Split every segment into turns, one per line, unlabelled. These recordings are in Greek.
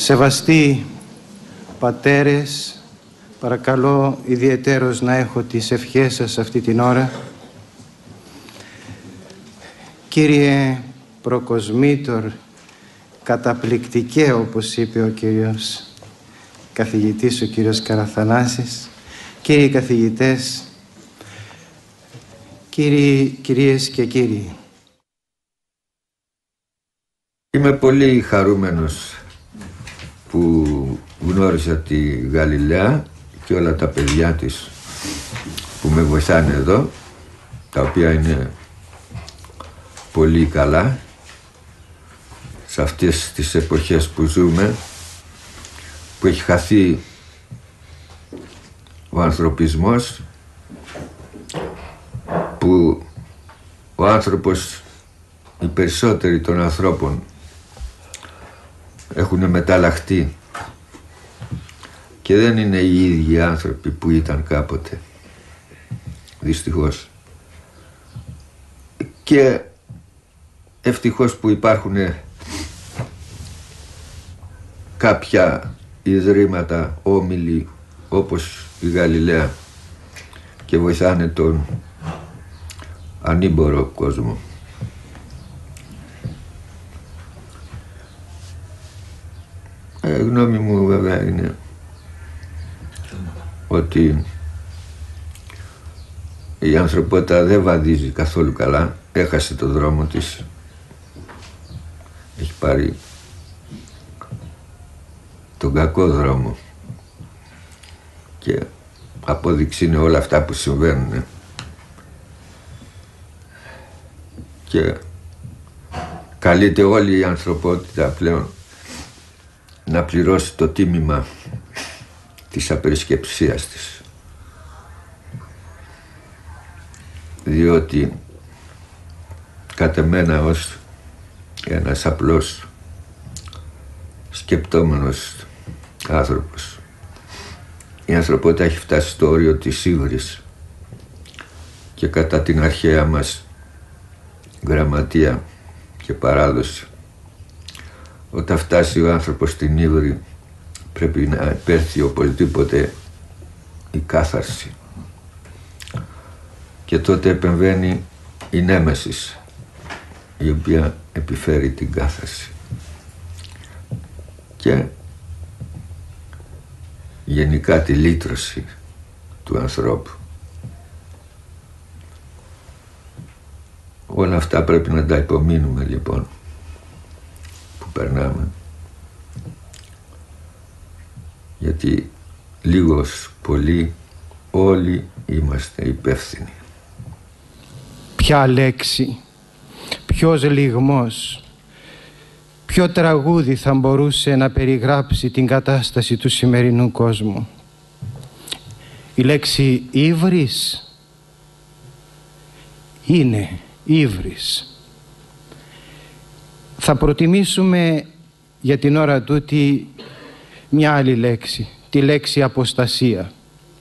Σεβαστοί πατέρες, παρακαλώ ιδιαιτέρως να έχω τις ευχές σας αυτή την ώρα. Κύριε Προκοσμήτωρ, καταπληκτικέ, όπως είπε ο κύριος καθηγητής, ο κύριος Καραθανάσης, κύριοι καθηγητές, κυρίες και κύριοι.
Είμαι πολύ χαρούμενος που γνώρισα τη Γαλιλαία και όλα τα παιδιά της που με βοηθάνε εδώ, τα οποία είναι πολύ καλά σε αυτές τις εποχές που ζούμε, που έχει χαθεί ο ανθρωπισμός, που ο άνθρωπος, οι περισσότεροι των ανθρώπων έχουν μεταλλαχτεί και δεν είναι οι ίδιοι άνθρωποι που ήταν κάποτε, δυστυχώς. Και ευτυχώς που υπάρχουν κάποια ιδρύματα, όμιλοι όπως η Γαλιλαία και βοηθάνε τον ανήμπορο κόσμο. Γνώμη μου βέβαια είναι ότι η ανθρωπότητα δεν βαδίζει καθόλου καλά, έχασε το δρόμο της, έχει πάρει τον κακό δρόμο και απόδειξη είναι όλα αυτά που συμβαίνουν και καλείται όλη η ανθρωπότητα πλέον να πληρώσει το τίμημα της απερισκεψίας της, διότι κατ' εμένα ως ένας απλός σκεπτόμενος άνθρωπος, η ανθρωπότητα έχει φτάσει στο όριο της ύβρης και κατά την αρχαία μας γραμματεία και παράδοση, όταν φτάσει ο άνθρωπος στην ύβρη πρέπει να υπέρθει οπωσδήποτε η κάθαρση και τότε επεμβαίνει η νέμεσης, η οποία επιφέρει την κάθαρση και γενικά τη λύτρωση του ανθρώπου. Όλα αυτά πρέπει να τα υπομείνουμε λοιπόν που περνάμε, γιατί λίγος πολύ όλοι είμαστε υπεύθυνοι.
Ποια λέξη, ποιος λυγμός, ποιο τραγούδι θα μπορούσε να περιγράψει την κατάσταση του σημερινού κόσμου? Η λέξη ύβρις είναι ύβρις. Θα προτιμήσουμε για την ώρα τούτη μια άλλη λέξη, τη λέξη αποστασία.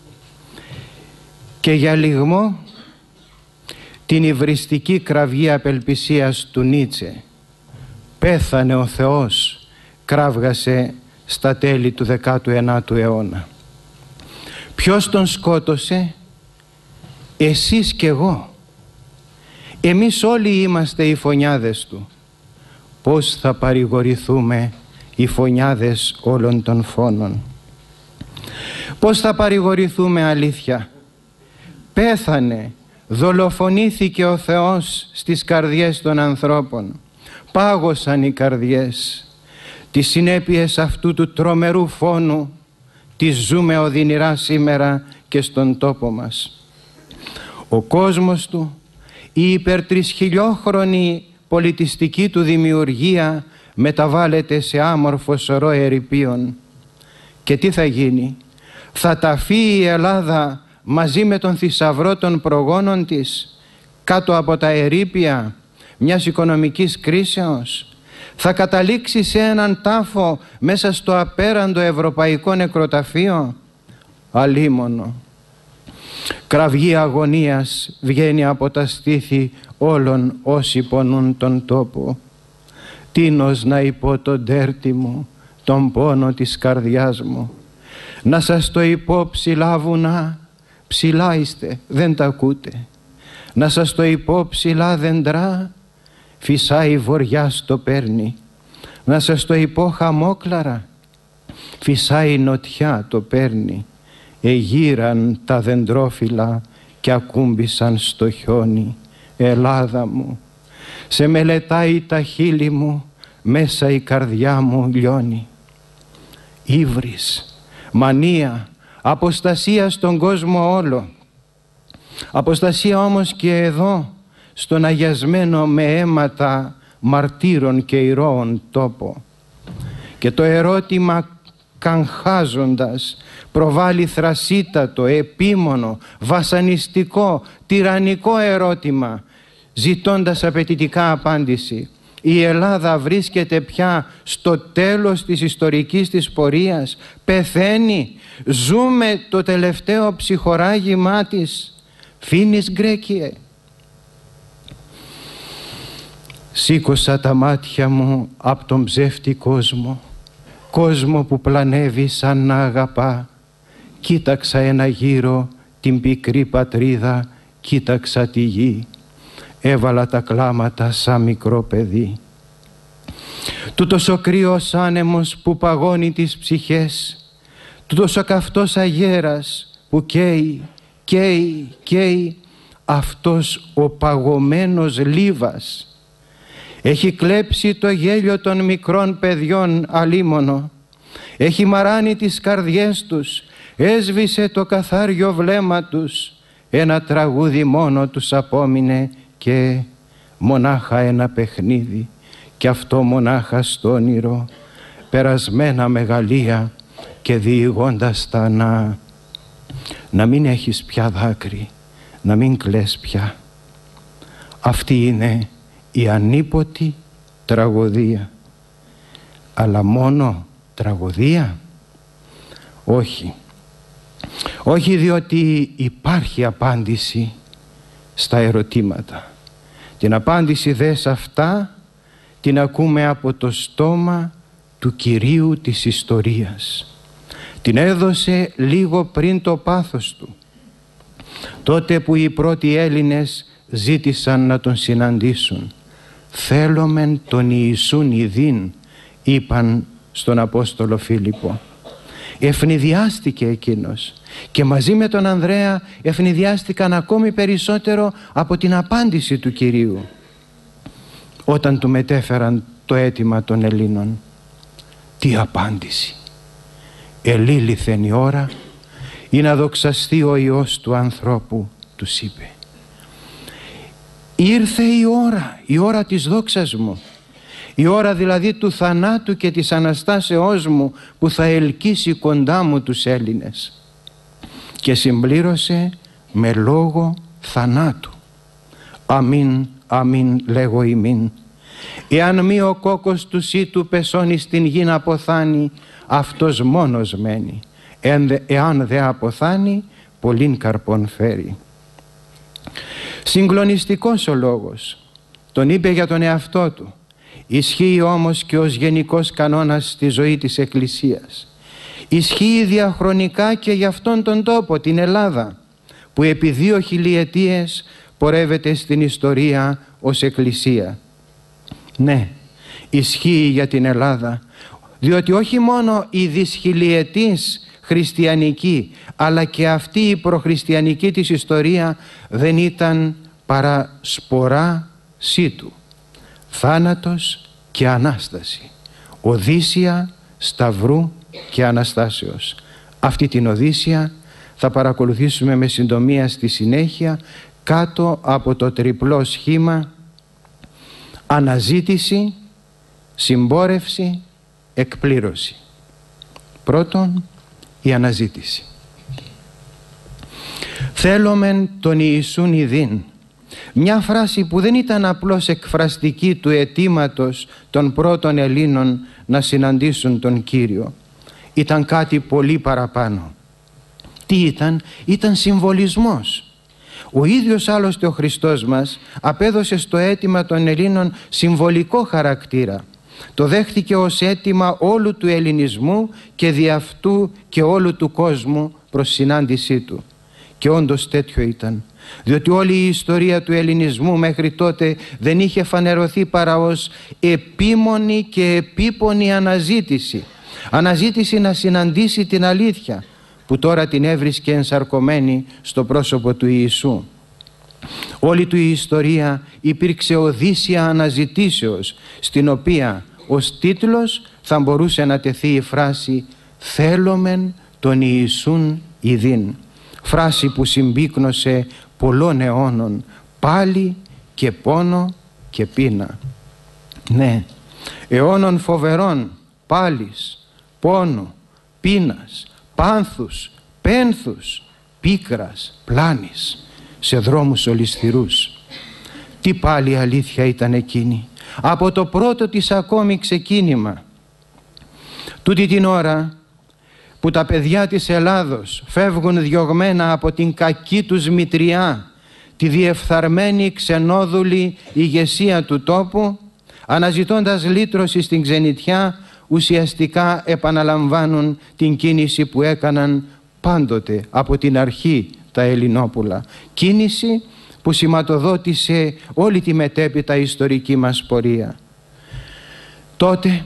Και για λυγμό την υβριστική κραυγή απελπισίας του Νίτσε. Πέθανε ο Θεός, κράβγασε στα τέλη του 19ου αιώνα. Ποιος τον σκότωσε? Εσείς κι εγώ. Εμείς όλοι είμαστε οι φωνιάδες του. Πώς θα παρηγορηθούμε οι φωνιάδες όλων των φόνων? Πώς θα παρηγορηθούμε αλήθεια? Πέθανε, δολοφονήθηκε ο Θεός στις καρδιές των ανθρώπων. Πάγωσαν οι καρδιές. Τις συνέπειες αυτού του τρομερού φόνου τις ζούμε οδυνηρά σήμερα και στον τόπο μας. Ο κόσμος του, η υπερτρισχιλιόχρονη πολιτιστική του δημιουργία μεταβάλλεται σε άμορφο σωρό ερειπίων. Και τι θα γίνει? Θα ταφεί η Ελλάδα μαζί με τον θησαυρό των προγόνων της κάτω από τα ερείπια μιας οικονομικής κρίσεως? Θα καταλήξει σε έναν τάφο μέσα στο απέραντο ευρωπαϊκό νεκροταφείο? Αλίμονο. Κραυγή αγωνίας βγαίνει από τα στήθη όλων όσοι πονούν τον τόπο. Τίνος να υπώ τον τέρτη μου, τον πόνο της καρδιάς μου. Να σας το πω ψηλά βουνά, ψηλά είστε, δεν τα ακούτε. Να σας το πω ψηλά δέντρα, φυσάει η βορειά στο παίρνει. Να σας το πω χαμόκλαρα, φυσάει η νοτιά το παίρνει. Εγύραν τα δεντρόφυλλα και ακούμπησαν στο χιόνι. Ελλάδα μου, σε μελετάει τα χείλη μου, μέσα η καρδιά μου λιώνει. Ύβρις, μανία, αποστασία στον κόσμο όλο. Αποστασία όμως και εδώ, στον αγιασμένο με αίματα μαρτύρων και ηρώων τόπο. Και το ερώτημα καγχάζοντας προβάλλει θρασίτατο, επίμονο, βασανιστικό, τυραννικό ερώτημα, ζητώντας απαιτητικά απάντηση. Η Ελλάδα βρίσκεται πια στο τέλος της ιστορικής της πορείας, πεθαίνει, ζούμε το τελευταίο ψυχοράγημά της. Φίνις Γκρέκιε. Σήκωσα τα μάτια μου από τον ψεύτη κόσμο, κόσμο που πλανεύει σαν να αγαπά. Κοίταξα ένα γύρο την πικρή πατρίδα, κοίταξα τη γη. Έβαλα τα κλάματα σαν μικρό παιδί. Τούτος ο κρύος άνεμος που παγώνει τις ψυχές, τούτος ο καυτός αγέρας που καίει, καίει, καίει, αυτός ο παγωμένος λίβας έχει κλέψει το γέλιο των μικρών παιδιών αλίμονο, έχει μαράνει τις καρδιές τους, έσβησε το καθάριο βλέμμα τους, ένα τραγούδι μόνο τους απόμεινε και μονάχα ένα παιχνίδι, κι αυτό μονάχα στο όνειρο, περασμένα μεγαλεία και διηγώντας τα να μην έχεις πια δάκρυ, να μην κλαις πια. Αυτή είναι η ανίποτη τραγωδία. Αλλά μόνο τραγωδία? Όχι. Όχι, διότι υπάρχει απάντηση στα ερωτήματα. Την απάντηση δε σε αυτά την ακούμε από το στόμα του Κυρίου της ιστορίας. Την έδωσε λίγο πριν το πάθος του, τότε που οι πρώτοι Έλληνες ζήτησαν να τον συναντήσουν. «Θέλομεν τον Ιησούν ειδήν», είπαν στον Απόστολο Φίλιππο. Ευνηδιάστηκε εκείνος και μαζί με τον Ανδρέα ευνηδιάστηκαν ακόμη περισσότερο από την απάντηση του Κυρίου όταν του μετέφεραν το αίτημα των Ελλήνων. Τι απάντηση! «Ελήλυθεν η ώρα ή να δοξαστεί ο Υιός του ανθρώπου», τους είπε. Ήρθε η ώρα της δόξας μου, η ώρα δηλαδή του θανάτου και της Αναστάσεώς μου που θα ελκύσει κοντά μου τους Έλληνες. Και συμπλήρωσε με λόγο θανάτου. «Αμήν, αμήν λέγω ημίν, εάν μη ο κόκκος του σύτου πεσώνει στην γη να αποθάνει, αυτός μόνος μένει, εάν δε αποθάνει πολλήν καρπών φέρει». Συγκλονιστικός ο λόγος, τον είπε για τον εαυτό του. Ισχύει όμως και ως γενικός κανόνας στη ζωή της Εκκλησίας. Ισχύει διαχρονικά και για αυτόν τον τόπο, την Ελλάδα, που επί 2 χιλιετίες πορεύεται στην ιστορία ως Εκκλησία. Ναι, ισχύει για την Ελλάδα, διότι όχι μόνο η δυσχιλιετής χριστιανική, αλλά και αυτή η προχριστιανική της ιστορία δεν ήταν παρά σπορά σύτου. Θάνατος και Ανάσταση, Οδύσσια Σταυρού και Αναστάσεως. Αυτή την Οδύσσια θα παρακολουθήσουμε με συντομία στη συνέχεια κάτω από το τριπλό σχήμα αναζήτηση, συμπόρευση, εκπλήρωση. Πρώτον, η αναζήτηση. «Θέλομεν τον Ιησούν ειδήν», μια φράση που δεν ήταν απλώς εκφραστική του αιτήματος των πρώτων Ελλήνων να συναντήσουν τον Κύριο. Ήταν κάτι πολύ παραπάνω. Τι ήταν? Ήταν συμβολισμός. Ο ίδιος άλλωστε ο Χριστός μας απέδωσε στο αίτημα των Ελλήνων συμβολικό χαρακτήρα. Το δέχτηκε ως αίτημα όλου του ελληνισμού και δι' αυτού και όλου του κόσμου προς συνάντησή του. Και όντως τέτοιο ήταν, διότι όλη η ιστορία του ελληνισμού μέχρι τότε δεν είχε φανερωθεί παρά ως επίμονη και επίπονη αναζήτηση να συναντήσει την αλήθεια, που τώρα την έβρισκε ενσαρκωμένη στο πρόσωπο του Ιησού. Όλη του η ιστορία υπήρξε οδύσσια αναζητήσεως, στην οποία ως τίτλος θα μπορούσε να τεθεί η φράση «Θέλομεν τον Ιησούν ειδήν», φράση που συμπίκνωσε πολλών αιώνων πάλι και πόνο και πείνα. Ναι, αιώνων φοβερών πάλης, πόνου, πείνας, πάνθους, πένθους, πίκρας, πλάνης, σε δρόμους ολισθηρούς. Τι πάλι αλήθεια ήταν εκείνη, από το πρώτο της ακόμη ξεκίνημα. Τούτη την ώρα που τα παιδιά της Ελλάδος φεύγουν διωγμένα από την κακή τους μητριά, τη διεφθαρμένη ξενόδουλη ηγεσία του τόπου, αναζητώντας λύτρωση στην ξενιτιά, ουσιαστικά επαναλαμβάνουν την κίνηση που έκαναν πάντοτε από την αρχή τα Ελληνόπουλα. Κίνηση που σηματοδότησε όλη τη μετέπειτα ιστορική μας πορεία. Τότε,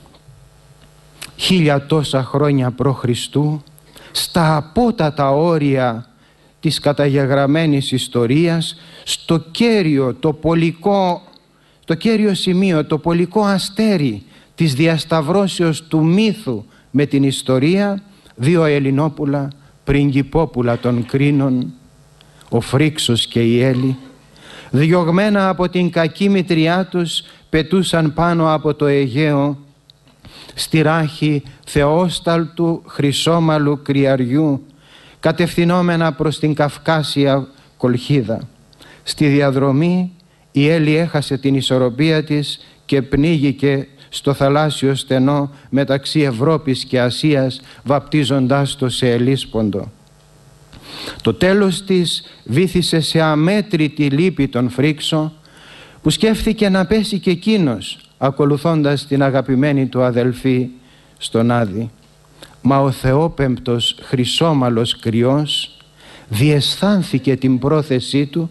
1000 τόσα χρόνια π.Χ., στα απότατα όρια της καταγεγραμμένης ιστορίας, στο κέριο, το κέριο σημείο, το πολικό αστέρι της διασταυρώσεως του μύθου με την ιστορία, 2 Ελληνόπουλα, πριγκιπόπουλα των Κρίνων, ο Φρίξος και η Έλλη, διωγμένα από την κακή μητριά τους, πετούσαν πάνω από το Αιγαίο στη ράχη θεόσταλτου χρυσόμαλου κρυαριού, κατευθυνόμενα προς την Καυκάσια Κολχίδα. Στη διαδρομή η Έλλη έχασε την ισορροπία της και πνίγηκε στο θαλάσσιο στενό μεταξύ Ευρώπης και Ασίας, βαπτίζοντάς το σε Ελίσποντο. Το τέλος της βύθισε σε αμέτρητη λύπη τον Φρίξο, που σκέφτηκε να πέσει και εκείνος ακολουθώντας την αγαπημένη του αδελφή στον Άδη. Μα ο θεόπεμπτος χρυσόμαλος κρυός διαισθάνθηκε την πρόθεσή του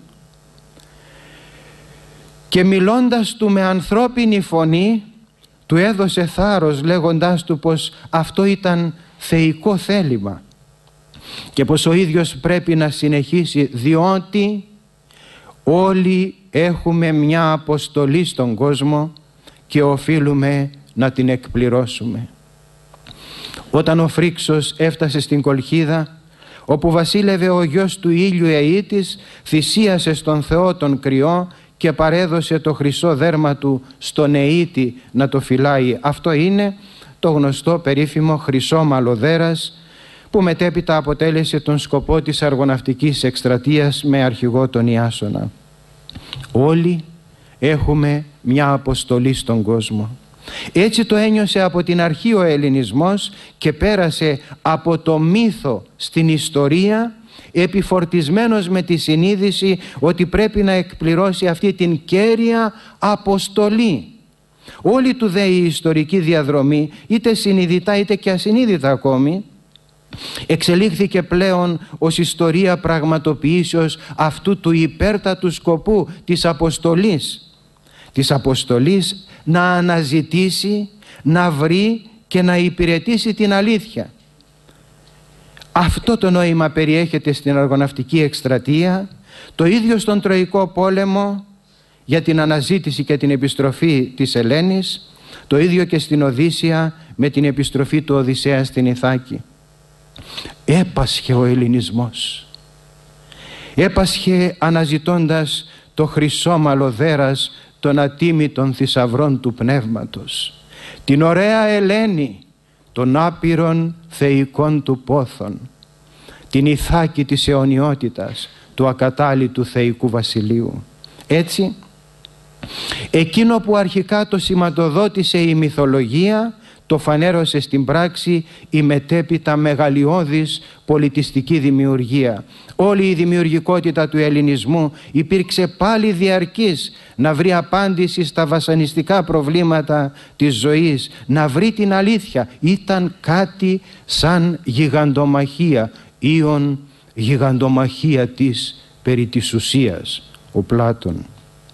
και μιλώντας του με ανθρώπινη φωνή του έδωσε θάρρος, λέγοντάς του πως αυτό ήταν θεϊκό θέλημα και πως ο ίδιος πρέπει να συνεχίσει, διότι όλοι έχουμε μια αποστολή στον κόσμο και οφείλουμε να την εκπληρώσουμε. Όταν ο Φρίξος έφτασε στην Κολχίδα, όπου βασίλευε ο γιος του ήλιου Αιήτης, θυσίασε στον Θεό τον κρυό και παρέδωσε το χρυσό δέρμα του στον Αιήτη να το φυλάει. Αυτό είναι το γνωστό περίφημο χρυσόμαλο δέρας, που μετέπειτα αποτέλεσε τον σκοπό της αργοναυτικής εκστρατείας με αρχηγό τον Ιάσονα. Όλοι έχουμε μια αποστολή στον κόσμο. Έτσι το ένιωσε από την αρχή ο ελληνισμός και πέρασε από το μύθο στην ιστορία, επιφορτισμένος με τη συνείδηση ότι πρέπει να εκπληρώσει αυτή την κέρια αποστολή. Όλη του δε η ιστορική διαδρομή, είτε συνειδητά είτε και ασυνείδητα ακόμη, εξελίχθηκε πλέον ως ιστορία πραγματοποιήσεως αυτού του υπέρτατου σκοπού της αποστολής να αναζητήσει, να βρει και να υπηρετήσει την αλήθεια. Αυτό το νόημα περιέχεται στην αργοναυτική εκστρατεία, το ίδιο στον Τροϊκό πόλεμο για την αναζήτηση και την επιστροφή της Ελένης, το ίδιο και στην Οδύσσεια με την επιστροφή του Οδυσσέα στην Ιθάκη. Έπασχε ο ελληνισμός. Έπασχε αναζητώντας το χρυσόμαλο δέρας των ατίμητων θησαυρών του πνεύματος, την ωραία Ελένη των άπειρων θεϊκών του πόθων, την Ιθάκη της αιωνιότητας του ακατάλητου θεϊκού βασιλείου. Έτσι, εκείνο που αρχικά το σηματοδότησε η μυθολογία, το φανέρωσε στην πράξη η μετέπειτα μεγαλειώδης πολιτιστική δημιουργία. Όλη η δημιουργικότητα του ελληνισμού υπήρξε πάλι διαρκής να βρει απάντηση στα βασανιστικά προβλήματα της ζωής, να βρει την αλήθεια. Ήταν κάτι σαν γιγαντομαχία, ήον γιγαντομαχία της περί της ουσίας, ο Πλάτων.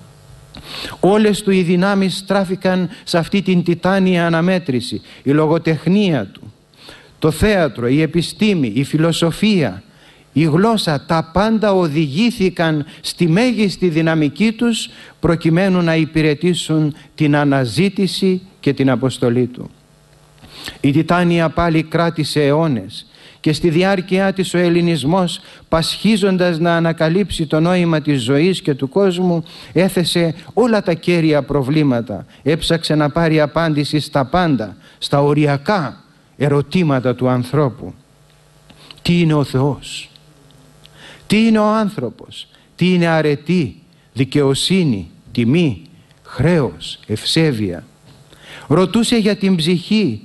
Όλες του οι δυνάμεις στράφηκαν σε αυτή την τιτάνια αναμέτρηση. Η λογοτεχνία του, το θέατρο, η επιστήμη, η φιλοσοφία, η γλώσσα, τα πάντα οδηγήθηκαν στη μέγιστη δυναμική τους προκειμένου να υπηρετήσουν την αναζήτηση και την αποστολή του. Η τιτάνια πάλι κράτησε αιώνες και στη διάρκεια της ο ελληνισμός, πασχίζοντας να ανακαλύψει το νόημα της ζωής και του κόσμου, έθεσε όλα τα κέρια προβλήματα, έψαξε να πάρει απάντηση στα πάντα, στα οριακά ερωτήματα του ανθρώπου. Τι είναι ο Θεός? Τι είναι ο άνθρωπος? Τι είναι αρετή, δικαιοσύνη, τιμή, χρέος, ευσέβεια? Ρωτούσε για την ψυχή,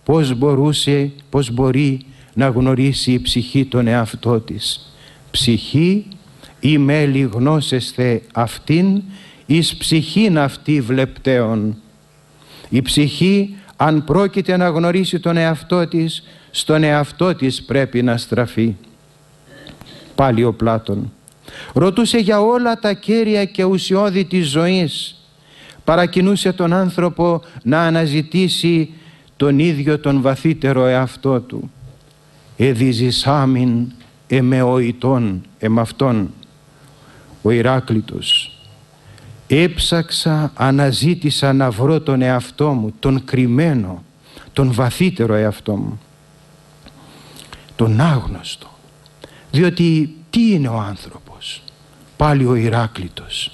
πώς μπορεί να γνωρίσει η ψυχή τον εαυτό της. Ψυχή ή μέλη γνώσεσθε αυτήν, εις ψυχήν αυτή βλεπτέων. Η ψυχή, αν πρόκειται να γνωρίσει τον εαυτό της, στον εαυτό της πρέπει να στραφεί. Πάλι ο Πλάτων ρωτούσε για όλα τα κέρια και ουσιώδη της ζωής. Παρακινούσε τον άνθρωπο να αναζητήσει τον ίδιο τον βαθύτερο εαυτό του. Εδίζησάμιν εμεοητών εμαυτόν. Ο Ηράκλειτος: έψαξα, αναζήτησα να βρω τον εαυτό μου, τον κρυμμένο, τον βαθύτερο εαυτό μου, τον άγνωστο. Διότι τι είναι ο άνθρωπος? Πάλι ο Ηράκλειτος: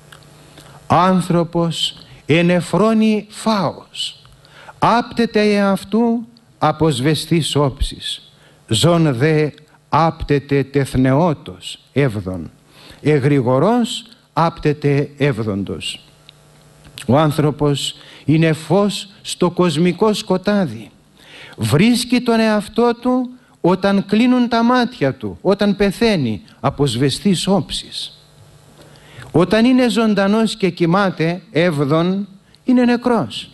άνθρωπος ενεφρώνει φάος, άπτεται εαυτού αποσβεστής όψης, ζων δε άπτεται τεθνεότος έβδον, εγρηγορός άπτεται έβδοντος. Ο άνθρωπος είναι φως στο κοσμικό σκοτάδι. Βρίσκει τον εαυτό του όταν κλείνουν τα μάτια του, όταν πεθαίνει αποσβεστής όψης. Όταν είναι ζωντανός και κοιμάται έβδον, είναι νεκρός.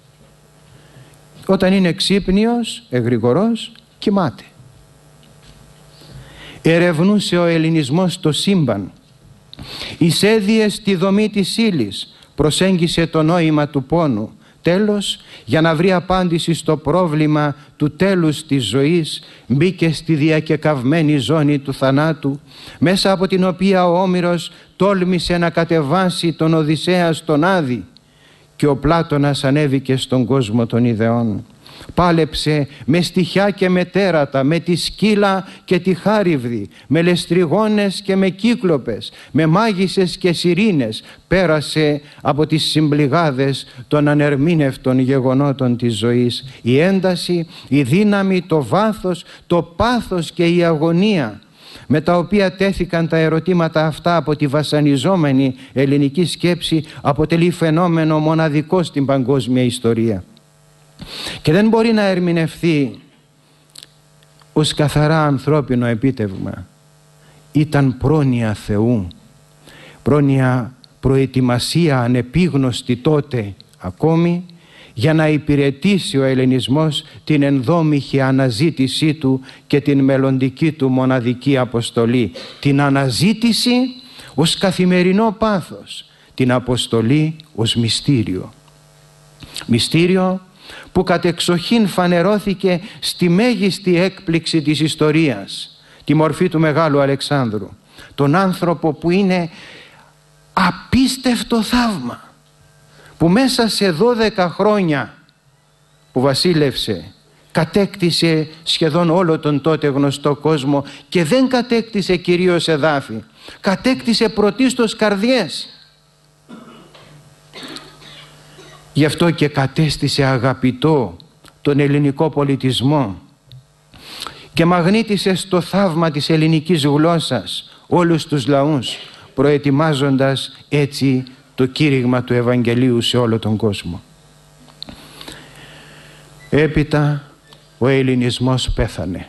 Όταν είναι ξύπνιος, εγρηγορός, κοιμάται. Ερευνούσε ο ελληνισμός το σύμπαν. Εισέδιε στη δομή της ύλης, προσέγγισε το νόημα του πόνου. Τέλος, για να βρει απάντηση στο πρόβλημα του τέλους της ζωής, μπήκε στη διακεκαυμένη ζώνη του θανάτου, μέσα από την οποία ο Όμηρος τόλμησε να κατεβάσει τον Οδυσσέα στον Άδη και ο Πλάτωνας ανέβηκε στον κόσμο των ιδεών. Πάλεψε με στιχιά και με τέρατα, με τη σκύλα και τη χάριβδη, με λεστριγόνες και με κύκλοπες, με μάγισσες και σιρήνες. Πέρασε από τις συμπληγάδες των ανερμήνευτων γεγονότων της ζωής. Η ένταση, η δύναμη, το βάθος, το πάθος και η αγωνία με τα οποία τέθηκαν τα ερωτήματα αυτά από τη βασανιζόμενη ελληνική σκέψη αποτελεί φαινόμενο μοναδικό στην παγκόσμια ιστορία και δεν μπορεί να ερμηνευθεί ως καθαρά ανθρώπινο επίτευγμα. Ήταν πρόνοια Θεού, πρόνοια, προετοιμασία ανεπίγνωστη τότε ακόμη, για να υπηρετήσει ο ελληνισμός την ενδόμηχη αναζήτησή του και την μελλοντική του μοναδική αποστολή. Την αναζήτηση ως καθημερινό πάθος, την αποστολή ως μυστήριο. Μυστήριο που κατεξοχήν φανερώθηκε στη μέγιστη έκπληξη της ιστορίας, τη μορφή του Μεγάλου Αλεξάνδρου, τον άνθρωπο που είναι απίστευτο θαύμα, που μέσα σε 12 χρόνια που βασίλευσε κατέκτησε σχεδόν όλο τον τότε γνωστό κόσμο και δεν κατέκτησε κυρίως εδάφη, κατέκτησε πρωτίστως καρδιές. Γι' αυτό και κατέστησε αγαπητό τον ελληνικό πολιτισμό και μαγνήτησε στο θαύμα της ελληνικής γλώσσας όλους τους λαούς, προετοιμάζοντας έτσι το κήρυγμα του Ευαγγελίου σε όλο τον κόσμο. Έπειτα ο ελληνισμός πέθανε.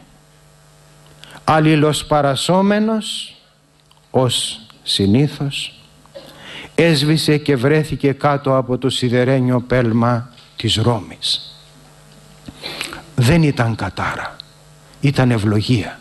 Αλληλοσπαρασσόμενος ως συνήθως, έσβησε και βρέθηκε κάτω από το σιδερένιο πέλμα της Ρώμης. Δεν ήταν κατάρα, ήταν ευλογία.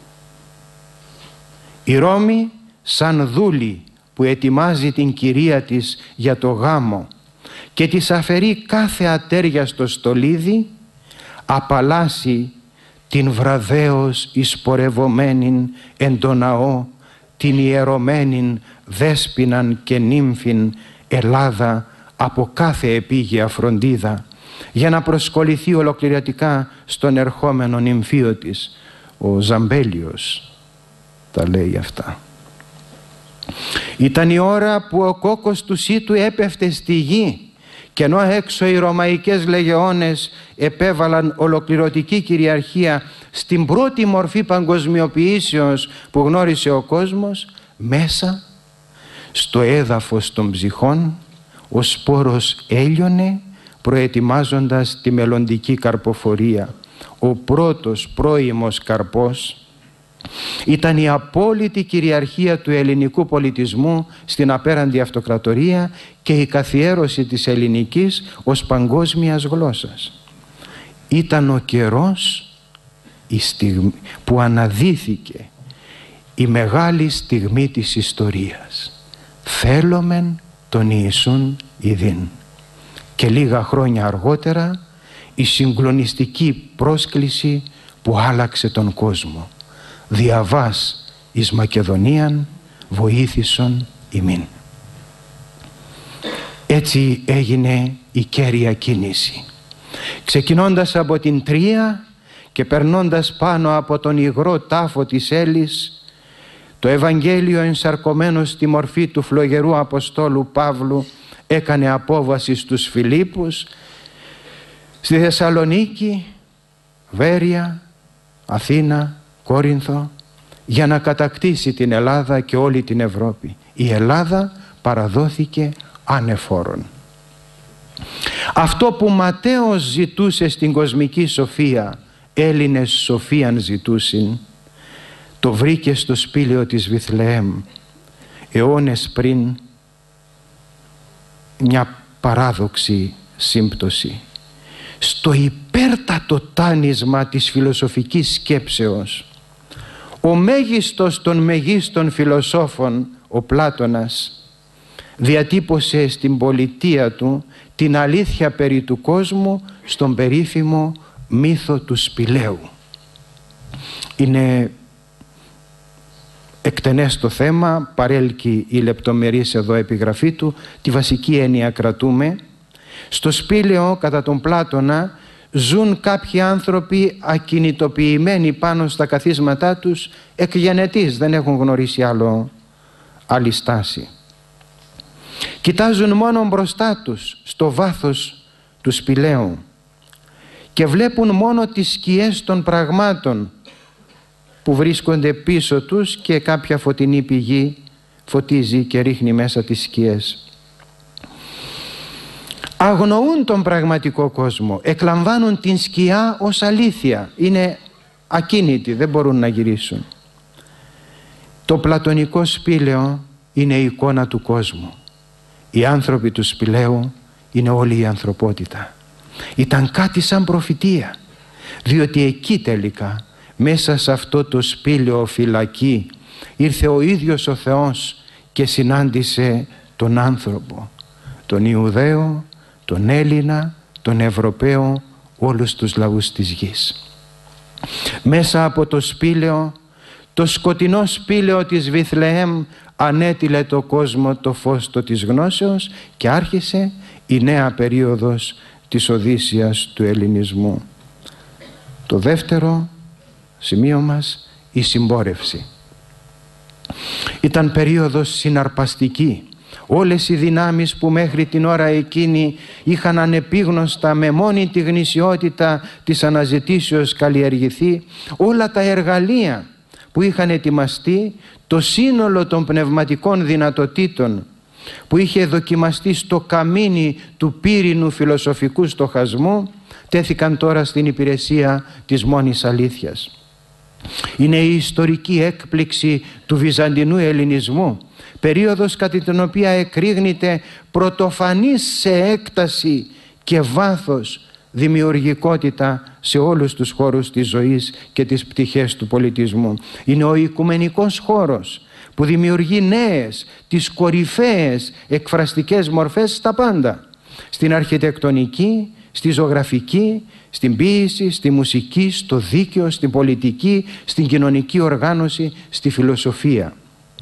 Η Ρώμη, σαν δούλη που ετοιμάζει την κυρία της για το γάμο και της αφαιρεί κάθε ατέριαστο στολίδι, απαλλάσσει την βραδέως εισπορευομένην εν το ναό, την ιερωμένην δέσποιναν και νύμφην Ελλάδα από κάθε επίγεια φροντίδα, για να προσκοληθεί ολοκληρωτικά στον ερχόμενο νυμφίο της. Ο Ζαμπέλιος τα λέει αυτά. Ήταν η ώρα που ο κόκκος του Σίτου έπεφτε στη γη, και ενώ έξω οι ρωμαϊκές λεγεώνες επέβαλαν ολοκληρωτική κυριαρχία στην πρώτη μορφή παγκοσμιοποιήσεως που γνώρισε ο κόσμος, μέσα στο έδαφος των ψυχών ο σπόρος έλειωνε, προετοιμάζοντας τη μελλοντική καρποφορία. Ο πρώτος πρώιμος καρπός ήταν η απόλυτη κυριαρχία του ελληνικού πολιτισμού στην απέραντη αυτοκρατορία και η καθιέρωση της ελληνικής ως παγκόσμιας γλώσσας. Ήταν ο καιρός, η στιγμή που αναδύθηκε η μεγάλη στιγμή της ιστορίας. Θέλομεν τον Ιησούν ειδήν. Και λίγα χρόνια αργότερα η συγκλονιστική πρόσκληση που άλλαξε τον κόσμο. Διαβάς εις Μακεδονίαν βοήθησον ημίν. Έτσι έγινε η κέρια κίνηση. Ξεκινώντας από την Τρία και περνώντας πάνω από τον υγρό τάφο της Έλλης, το Ευαγγέλιο ενσαρκωμένο στη μορφή του φλογερού Αποστόλου Παύλου έκανε απόβαση στους Φιλίππους, στη Θεσσαλονίκη, Βέρεια, Αθήνα, Κόρινθο, για να κατακτήσει την Ελλάδα και όλη την Ευρώπη. Η Ελλάδα παραδόθηκε ανεφόρον. Αυτό που Ματθαίος ζητούσε στην κοσμική σοφία, Έλληνες σοφίαν ζητούσιν, το βρήκε στο σπήλαιο της Βιθλεέμ αιώνες πριν, μια παράδοξη σύμπτωση. Στο υπέρτατο τάνισμα της φιλοσοφικής σκέψεως, ο μέγιστος των μεγίστων φιλοσόφων, ο Πλάτωνας, διατύπωσε στην πολιτεία του την αλήθεια περί του κόσμου στον περίφημο μύθο του Σπηλαίου. Είναι εκτενές το θέμα, παρέλκει η λεπτομερής εδώ επιγραφή του, τη βασική έννοια κρατούμε. Στο Σπήλαιο, κατά τον Πλάτωνα, ζουν κάποιοι άνθρωποι ακινητοποιημένοι πάνω στα καθίσματά τους εκ γενετής, δεν έχουν γνωρίσει άλλη στάση. Κοιτάζουν μόνο μπροστά τους, στο βάθος του Σπηλαίου, και βλέπουν μόνο τις σκιές των πραγμάτων που βρίσκονται πίσω τους, και κάποια φωτεινή πηγή φωτίζει και ρίχνει μέσα τις σκιές. Αγνοούν τον πραγματικό κόσμο, εκλαμβάνουν την σκιά ως αλήθεια, είναι ακίνητοι, δεν μπορούν να γυρίσουν. Το πλατωνικό Σπήλαιο είναι η εικόνα του κόσμου. Οι άνθρωποι του Σπηλαίου είναι όλη η ανθρωπότητα. Ήταν κάτι σαν προφητεία, διότι εκεί τελικά, μέσα σε αυτό το σπήλαιο φυλακή, ήρθε ο ίδιος ο Θεός και συνάντησε τον άνθρωπο, τον Ιουδαίο, τον Έλληνα, τον Ευρωπαίο, όλους τους λαούς της γης. Μέσα από το σπήλαιο, το σκοτεινό σπήλαιο της Βιθλεέμ, ανέτειλε το κόσμο το φως της γνώσεως και άρχισε η νέα περίοδος της Οδύσσειας του ελληνισμού. Το δεύτερο σημείο μας, η συμπόρευση. Ήταν περίοδος συναρπαστική. Όλες οι δυνάμεις που μέχρι την ώρα εκείνη είχαν ανεπίγνωστα με μόνη τη γνησιότητα της αναζητήσεως καλλιεργηθεί, όλα τα εργαλεία που είχαν ετοιμαστεί, το σύνολο των πνευματικών δυνατοτήτων που είχε δοκιμαστεί στο καμίνι του πύρινου φιλοσοφικού στοχασμού, τέθηκαν τώρα στην υπηρεσία της μόνης αλήθειας. Είναι η ιστορική έκπληξη του βυζαντινού ελληνισμού, περίοδος κατά την οποία εκρήγνεται πρωτοφανής σε έκταση και βάθος δημιουργικότητα σε όλους τους χώρους της ζωής και τις πτυχές του πολιτισμού. Είναι ο οικουμενικός χώρος που δημιουργεί νέες, τις κορυφαίες εκφραστικές μορφές στα πάντα. Στην αρχιτεκτονική, στη ζωγραφική, στην ποίηση, στη μουσική, στο δίκαιο, στην πολιτική, στην κοινωνική οργάνωση, στη φιλοσοφία.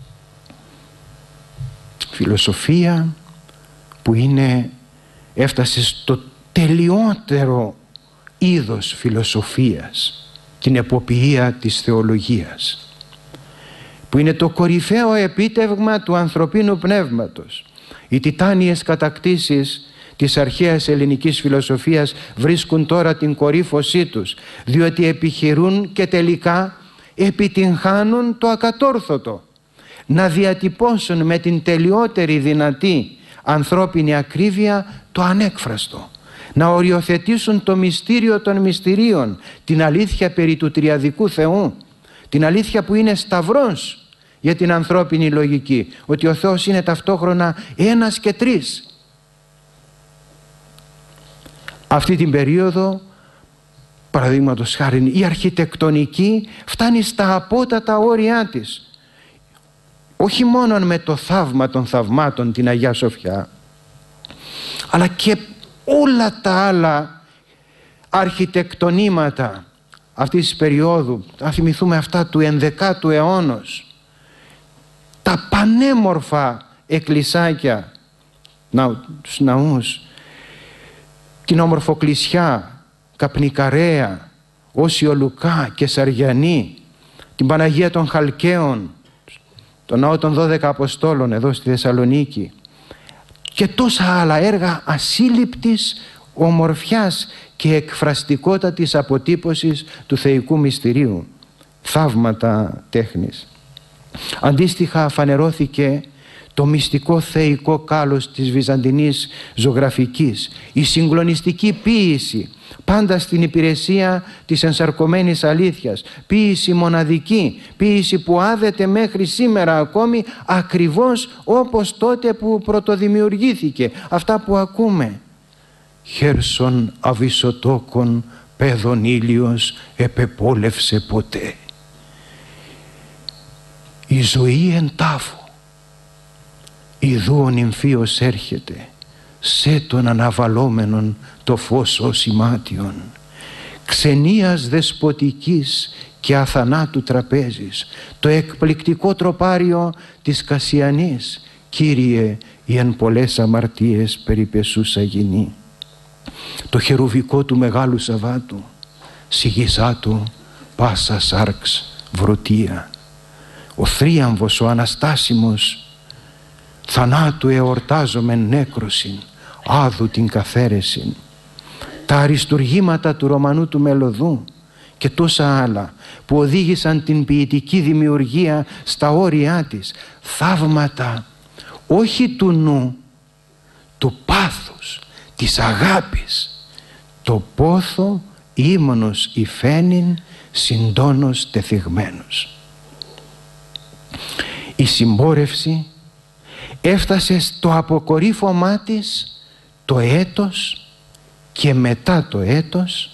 Φιλοσοφία που έφτασε στο τελειότερο είδος φιλοσοφίας, την εποποιία της θεολογίας, που είναι το κορυφαίο επίτευγμα του ανθρωπίνου πνεύματος. Οι τιτάνιες κατακτήσεις της αρχαίας ελληνικής φιλοσοφίας βρίσκουν τώρα την κορύφωσή τους, διότι επιχειρούν και τελικά επιτυγχάνουν το ακατόρθωτο, να διατυπώσουν με την τελειότερη δυνατή ανθρώπινη ακρίβεια το ανέκφραστο, να οριοθετήσουν το μυστήριο των μυστηρίων, την αλήθεια περί του τριαδικού Θεού, την αλήθεια που είναι σταυρός για την ανθρώπινη λογική, ότι ο Θεός είναι ταυτόχρονα ένας και τρεις. Αυτή την περίοδο, παραδείγματος χάριν, η αρχιτεκτονική φτάνει στα απότατα όρια της, όχι μόνο με το θαύμα των θαυμάτων, την Αγία Σοφιά, αλλά και όλα τα άλλα αρχιτεκτονήματα αυτής της περίοδου. Θα θυμηθούμε αυτά του 11ου αιώνος, τα πανέμορφα εκκλησάκια, τους ναούς, την ομορφοκλησιά, Καπνικαρέα, Όσιο Λουκά και Σαριανή, την Παναγία των Χαλκαίων, το ναό των 12 Αποστόλων εδώ στη Θεσσαλονίκη, και τόσα άλλα έργα ασύλληπτης ομορφιάς και εκφραστικότατης αποτύπωσης του θεϊκού μυστηρίου, θαύματα τέχνης. Αντίστοιχα φανερώθηκε το μυστικό θεϊκό κάλος της βυζαντινής ζωγραφικής, η συγκλονιστική ποίηση, πάντα στην υπηρεσία της ενσαρκωμένης αλήθειας, ποίηση μοναδική, ποίηση που άδεται μέχρι σήμερα ακόμη ακριβώς όπως τότε που πρωτοδημιουργήθηκε. Αυτά που ακούμε: «Χέρσον αβυσοτόκον παιδον ήλιος επεπόλευσε ποτέ». Η ζωή εν τάφου, ιδού ο νυμφίος έρχεται, σε τον αναβαλόμενον το φως ως ημάτιον, ξενίας δεσποτικής και αθανάτου τραπέζης, το εκπληκτικό τροπάριο της Κασιανής, Κύριε η εν πολλές αμαρτίες περιπεσούσα γηνή. Το χερουβικό του Μεγάλου Σαββάτου, σιγησά του πάσα σάρξ βρωτία. Ο θρίαμβος, ο αναστάσιμος, θανάτου εορτάζομεν νέκρωσιν, άδου την καθαίρεσιν. Τα αριστουργήματα του Ρωμανού του Μελωδού και τόσα άλλα που οδήγησαν την ποιητική δημιουργία στα όρια της, θαύματα όχι του νου, του πάθους, της αγάπης, το πόθο ύμνος υφαίνειν συντόνος τεθυγμένος. Η συμπόρευση έφτασε στο αποκορύφωμά της το έτος και μετά το έτος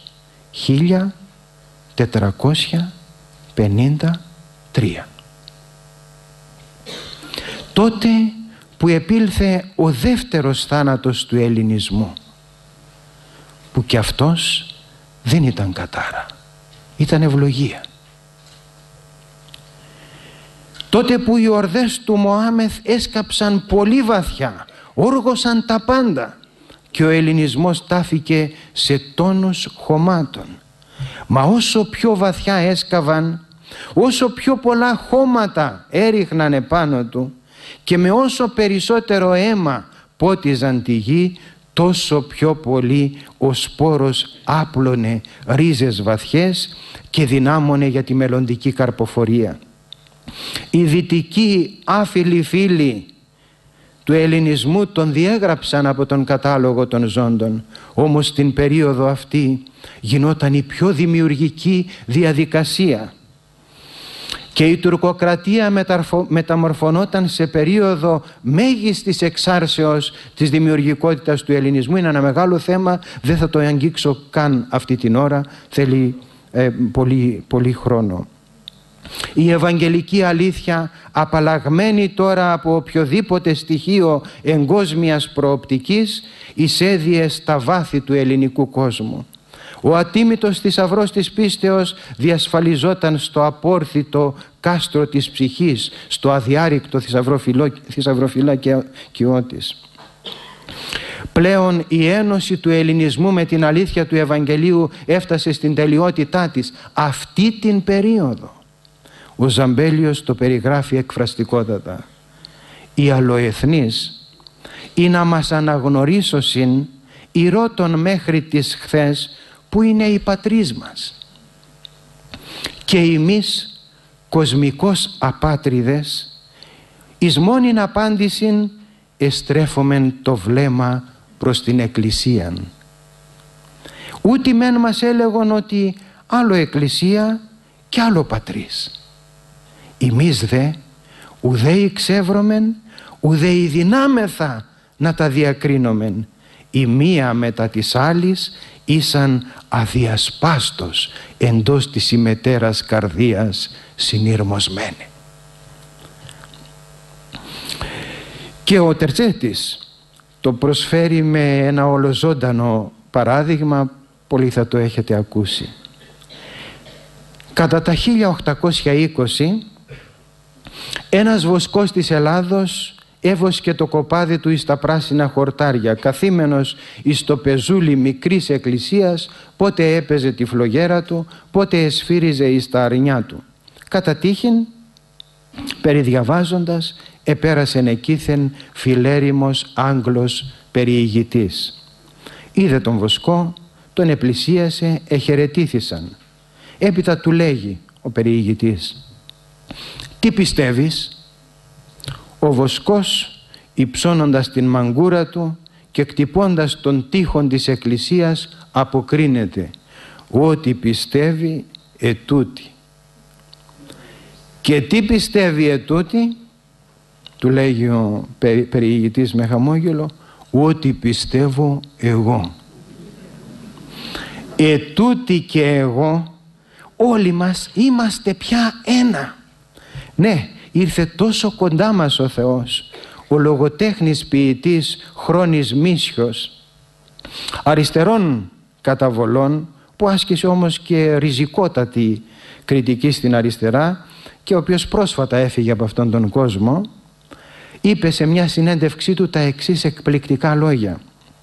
1453. Τότε που επήλθε ο δεύτερος θάνατος του ελληνισμού, που κι αυτός δεν ήταν κατάρα, ήταν ευλογία. Τότε που οι ορδές του Μωάμεθ έσκαψαν πολύ βαθιά, όργωσαν τα πάντα και ο ελληνισμός τάφηκε σε τόνους χωμάτων. Μα όσο πιο βαθιά έσκαβαν, όσο πιο πολλά χώματα έριχναν επάνω του και με όσο περισσότερο αίμα πότιζαν τη γη, τόσο πιο πολύ ο σπόρος άπλωνε ρίζες βαθιές και δυνάμωνε για τη μελλοντική καρποφορία. Οι δυτικοί άφιλοι φίλοι του ελληνισμού τον διέγραψαν από τον κατάλογο των ζώντων. Όμως την περίοδο αυτή γινόταν η πιο δημιουργική διαδικασία και η τουρκοκρατία μεταμορφωνόταν σε περίοδο μέγιστης εξάρσεως της δημιουργικότητας του ελληνισμού. Είναι ένα μεγάλο θέμα, δεν θα το αγγίξω καν αυτή την ώρα, θέλει πολύ χρόνο. Η ευαγγελική αλήθεια, απαλλαγμένη τώρα από οποιοδήποτε στοιχείο εγκόσμιας προοπτικής, εισέδιε στα βάθη του ελληνικού κόσμου. Ο ατίμητος θησαυρός της πίστεως διασφαλιζόταν στο απόρθητο κάστρο της ψυχής, στο αδιάρρηκτο θησαυροφυλάκιό της. Πλέον η ένωση του ελληνισμού με την αλήθεια του Ευαγγελίου έφτασε στην τελειότητά της αυτή την περίοδο. Ο Ζαμπέλιος το περιγράφει εκφραστικότατα. Οι αλλοεθνείς ή να μας αναγνωρίσωσιν ηρώτων μέχρι τις χθες που είναι οι πατρίς μας, και εμείς κοσμικώς απάτριδες εις μόνην απάντησιν εστρέφομεν το βλέμμα προς την Εκκλησίαν. Ούτι μεν μας έλεγον ότι άλλο Εκκλησία και άλλο πατρίς. Εμείς δε ουδέοι ξεύρωμεν, ουδέοι δυνάμεθα να τα διακρίνομεν. Η μία μετά της άλλης ήσαν αδιασπάστος εντός της ημετέρας καρδίας συνειρμοσμένη. Και ο Τερτσέτης το προσφέρει με ένα ολοζώντανο παράδειγμα, πολύ θα το έχετε ακούσει. Κατά τα 1820 ένας βοσκός της Ελλάδος έβοσκε το κοπάδι του εις τα πράσινα χορτάρια, καθήμενος εις το πεζούλι μικρής εκκλησίας, πότε έπαιζε τη φλογέρα του, πότε εσφύριζε εις τα αρνιά του. Κατά τύχην, περιδιαβάζοντας, επέρασεν εκείθεν φιλέριμος Άγγλος περιηγητής. Είδε τον βοσκό, τον επλησίασε, εχαιρετήθησαν. Έπειτα του λέγει ο περιηγητής: «Τι πιστεύεις?» Ο βοσκός, υψώνοντας την μαγκούρα του και κτυπώντας τον τοίχον της εκκλησίας, αποκρίνεται: «Ό,τι πιστεύει ετούτη». «Και τι πιστεύει ετούτη?» του λέγει ο περιηγητής με χαμόγελο: «Ό,τι πιστεύω εγώ». Ετούτη και εγώ, όλοι μας είμαστε πια ένα. Ναι, ήρθε τόσο κοντά μας ο Θεός, ο λογοτέχνης ποιητής Χρόνης Μίσιος, αριστερών καταβολών, που άσκησε όμως και ριζικότατη κριτική στην αριστερά και ο οποίος πρόσφατα έφυγε από αυτόν τον κόσμο, είπε σε μια συνέντευξή του τα εξής εκπληκτικά λόγια: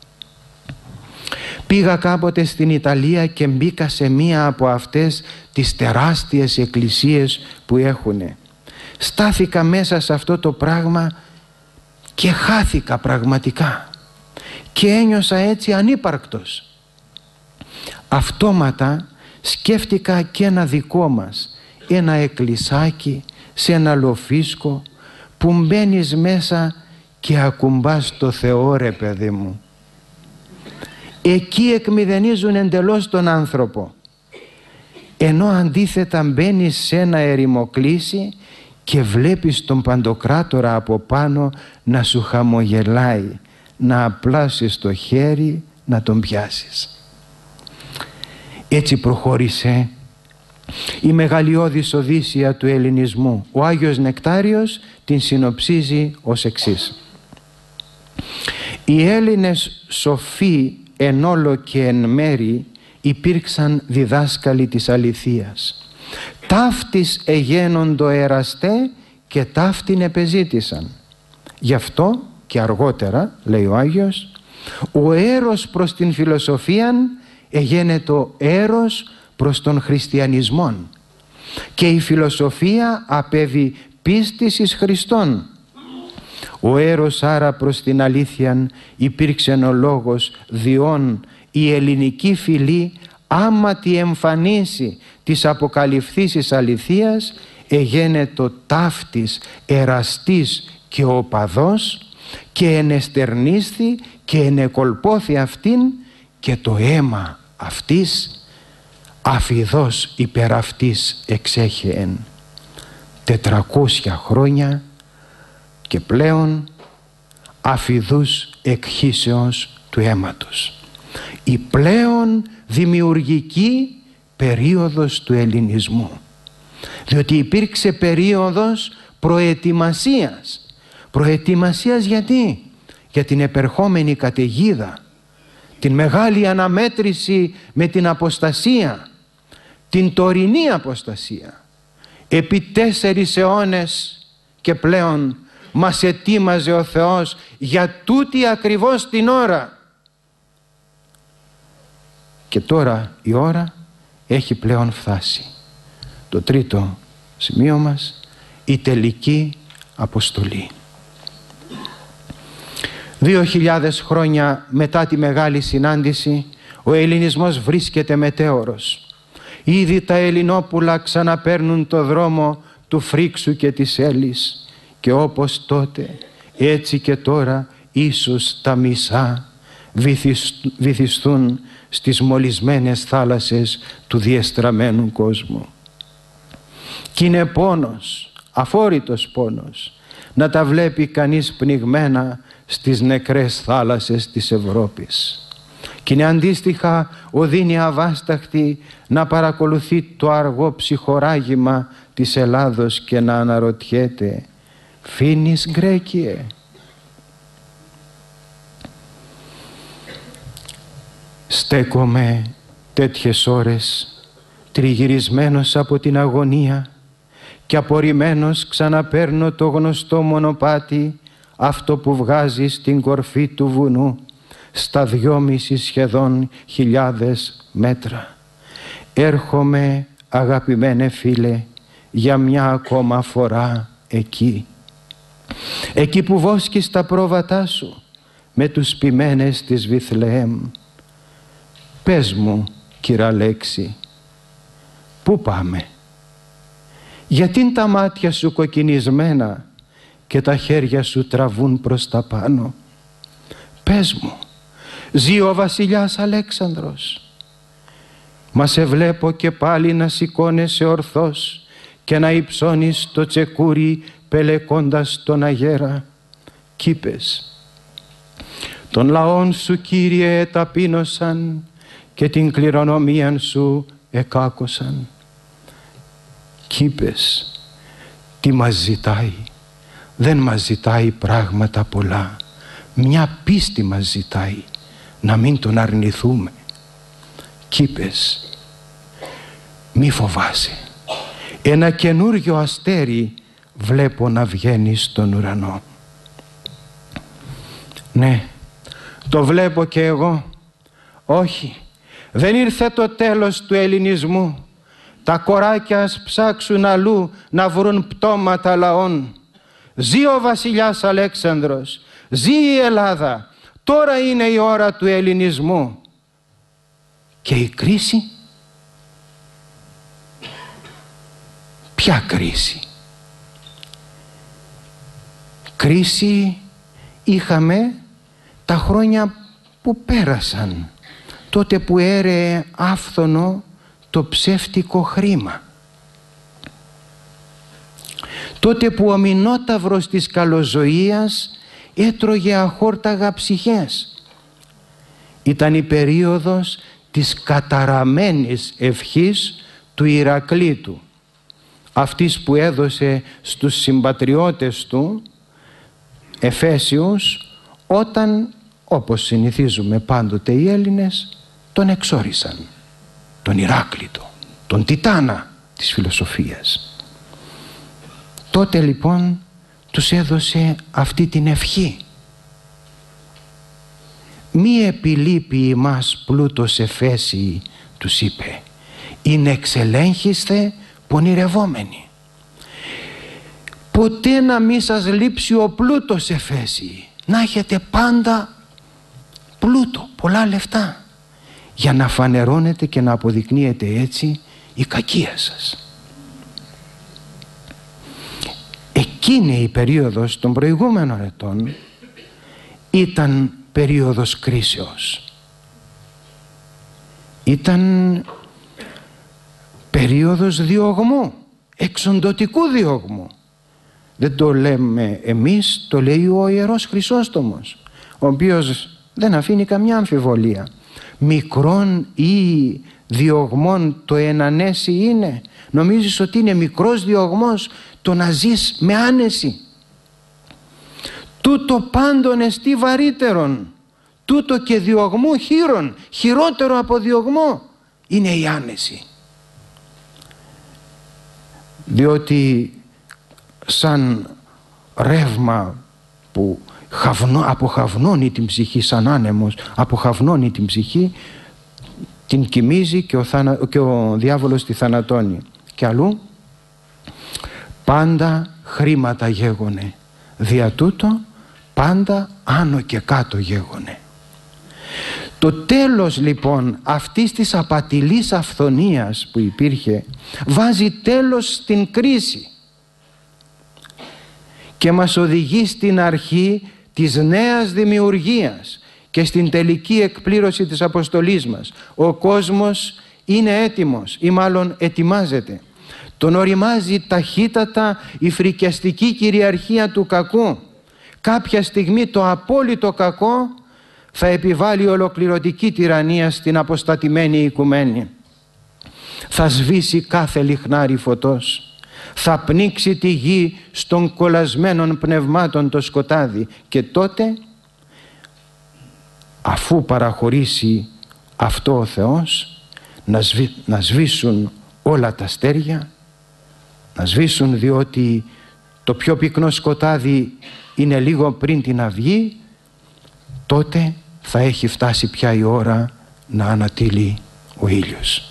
«Πήγα κάποτε στην Ιταλία και μπήκα σε μία από αυτές τις τεράστιες εκκλησίες που έχουνε. Στάθηκα μέσα σε αυτό το πράγμα και χάθηκα πραγματικά και ένιωσα έτσι ανύπαρκτος. Αυτόματα σκέφτηκα και ένα δικό μας, ένα εκκλησάκι σε ένα λοφίσκο που μπαίνεις μέσα και ακουμπάς το Θεό, ρε παιδί μου. Εκεί εκμηδενίζουν εντελώς τον άνθρωπο, ενώ αντίθετα μπαίνεις σε ένα ερημοκλήσι και βλέπεις τον Παντοκράτορα από πάνω να σου χαμογελάει, να απλάσεις το χέρι να τον πιάσεις». Έτσι προχώρησε η μεγαλειώδης οδύσσια του ελληνισμού. Ο Άγιος Νεκτάριος την συνοψίζει ως εξής: «Οι Έλληνες σοφοί εν όλο και εν μέρη υπήρξαν διδάσκαλοι της αληθείας. Ταύτης εγένοντο εραστέ και ταύτην επεζήτησαν. Γι' αυτό και αργότερα, λέει ο Άγιος, ο έρος προς την φιλοσοφίαν εγένετο έρος προς τον χριστιανισμόν και η φιλοσοφία απέβη πίστης εις Χριστόν. Ο έρος άρα προς την αλήθειαν υπήρξεν ο λόγος διόν η ελληνική φυλή, άμα τη εμφανίσει της αποκαλυφθήσης αληθείας, εγένετο ταύτης εραστής και οπαδός και ενεστερνίσθη και ενεκολπώθη αυτήν και το αίμα αυτής αφιδώς υπερ αυτής εξέχεεν 400 χρόνια και πλέον αφιδούς εκχύσεως του αίματος. Η πλέον δημιουργική περίοδος του ελληνισμού, διότι υπήρξε περίοδος προετοιμασίας. Προετοιμασίας γιατί? Για την επερχόμενη καταιγίδα, την μεγάλη αναμέτρηση με την αποστασία, την τωρινή αποστασία. Επί 4 αιώνες και πλέον μας ετοίμαζε ο Θεός για τούτη ακριβώς την ώρα. Και τώρα η ώρα έχει πλέον φτάσει. Το τρίτο σημείο μας, η τελική αποστολή. 2.000 χρόνια μετά τη μεγάλη συνάντηση, ο ελληνισμός βρίσκεται μετέωρος. Ήδη τα Ελληνόπουλα ξαναπαίρνουν το δρόμο του Φρίξου και της Έλλης και όπως τότε, έτσι και τώρα ίσως τα μισά βυθιστούν στις μολυσμένες θάλασσες του διεστραμμένου κόσμου. Κι είναι πόνος, αφόρητος πόνος, να τα βλέπει κανείς πνιγμένα στις νεκρές θάλασσες της Ευρώπης. Κι είναι αντίστοιχα οδύνη αβάσταχτη να παρακολουθεί το αργό ψυχοράγημα της Ελλάδος και να αναρωτιέται «Φίνης Γκρέκιε?» Στέκομαι τέτοιες ώρες τριγυρισμένος από την αγωνία και απορριμμένος ξαναπαίρνω το γνωστό μονοπάτι, αυτό που βγάζει στην κορφή του βουνού στα 2,5 σχεδόν χιλιάδες μέτρα. Έρχομαι, αγαπημένε φίλε, για μια ακόμα φορά εκεί. Εκεί που βόσκεις τα πρόβατά σου με τους ποιμένες της Βιθλεέμ. Πες μου, κυραλέξη, πού πάμε? Γιατί είναι τα μάτια σου κοκκινισμένα και τα χέρια σου τραβούν προς τα πάνω? Πες μου, ζει ο βασιλιάς Αλέξανδρος? Μα σε βλέπω και πάλι να σηκώνεσαι ορθός και να υψώνεις το τσεκούρι πελεκώντας τον αγέρα. Κι είπες, τον λαόν σου Κύριε εταπείνωσαν και την κληρονομίαν σου εκάκωσαν. Κι είπες, τι μας ζητάει? Δεν μας ζητάει πράγματα πολλά, μια πίστη μας ζητάει, να μην τον αρνηθούμε. Κι είπες, μη φοβάσαι, ένα καινούριο αστέρι βλέπω να βγαίνει στον ουρανό. Ναι, το βλέπω και εγώ. Όχι, δεν ήρθε το τέλος του ελληνισμού. Τα κοράκια ας ψάξουν αλλού να βρουν πτώματα λαών. Ζει ο βασιλιάς Αλέξανδρος, ζει η Ελλάδα. Τώρα είναι η ώρα του ελληνισμού. Και η κρίση? Ποια κρίση? Κρίση είχαμε τα χρόνια που πέρασαν, τότε που έρεε άφθονο το ψεύτικο χρήμα, τότε που ο μηνόταυρος της καλοζωίας έτρωγε αχόρταγα ψυχές. Ήταν η περίοδος της καταραμένης ευχής του Ηρακλήτου, αυτής που έδωσε στους συμπατριώτες του Εφέσιους όταν, όπως συνηθίζουμε πάντοτε οι Έλληνες, τον εξόρισαν, τον Ηράκλητο, τον Τιτάνα της φιλοσοφίας. Τότε λοιπόν τους έδωσε αυτή την ευχή. «Μη επιλείπει ημάς πλούτος Εφέσιοι», τους είπε, «είναι εξελέγχισθε πονηρευόμενοι». Ποτέ να μη σας λείψει ο πλούτος Εφέσιοι, να έχετε πάντα πλούτο, πολλά λεφτά, για να φανερώνετε και να αποδεικνύετε έτσι η κακία σας. Εκείνη η περίοδος των προηγούμενων ετών ήταν περίοδος κρίσεως. Ήταν περίοδος διωγμού, εξοντωτικού διωγμού. Δεν το λέμε εμείς, το λέει ο Ιερός Χρυσόστομος, ο οποίος δεν αφήνει καμιά αμφιβολία. Μικρόν ή διωγμών το ενανέσει είναι. Νομίζεις ότι είναι μικρός διωγμός το να ζεις με άνεση? Τούτο πάντων εστί βαρύτερον, τούτο και διωγμού χείρον, χειρότερο από διωγμό είναι η άνεση. Διότι σαν ρεύμα που αποχαυνώνει την ψυχή, σαν άνεμος αποχαυνώνει την ψυχή, την κοιμίζει και ο διάβολος τη θανατώνει. Και αλλού πάντα χρήματα γέγονε, δια τούτο πάντα άνω και κάτω γέγονε. Το τέλος λοιπόν αυτής της απατηλής αυθονίας που υπήρχε βάζει τέλος στην κρίση και μας οδηγεί στην αρχή της νέας δημιουργίας και στην τελική εκπλήρωση της αποστολής μας. Ο κόσμος είναι έτοιμος ή μάλλον ετοιμάζεται. Τον οριμάζει ταχύτατα η φρικιαστική κυριαρχία του κακού. Κάποια στιγμή το απόλυτο κακό θα επιβάλλει ολοκληρωτική τυραννία στην αποστατημένη οικουμένη. Θα σβήσει κάθε λιχνάρι φωτός. Θα πνίξει τη γη στον κολλασμένων πνευμάτων το σκοτάδι και τότε, αφού παραχωρήσει αυτό ο Θεός, να σβήσουν όλα τα αστέρια, να σβήσουν, διότι το πιο πυκνό σκοτάδι είναι λίγο πριν την αυγή, τότε θα έχει φτάσει πια η ώρα να ανατείλει ο ήλιος.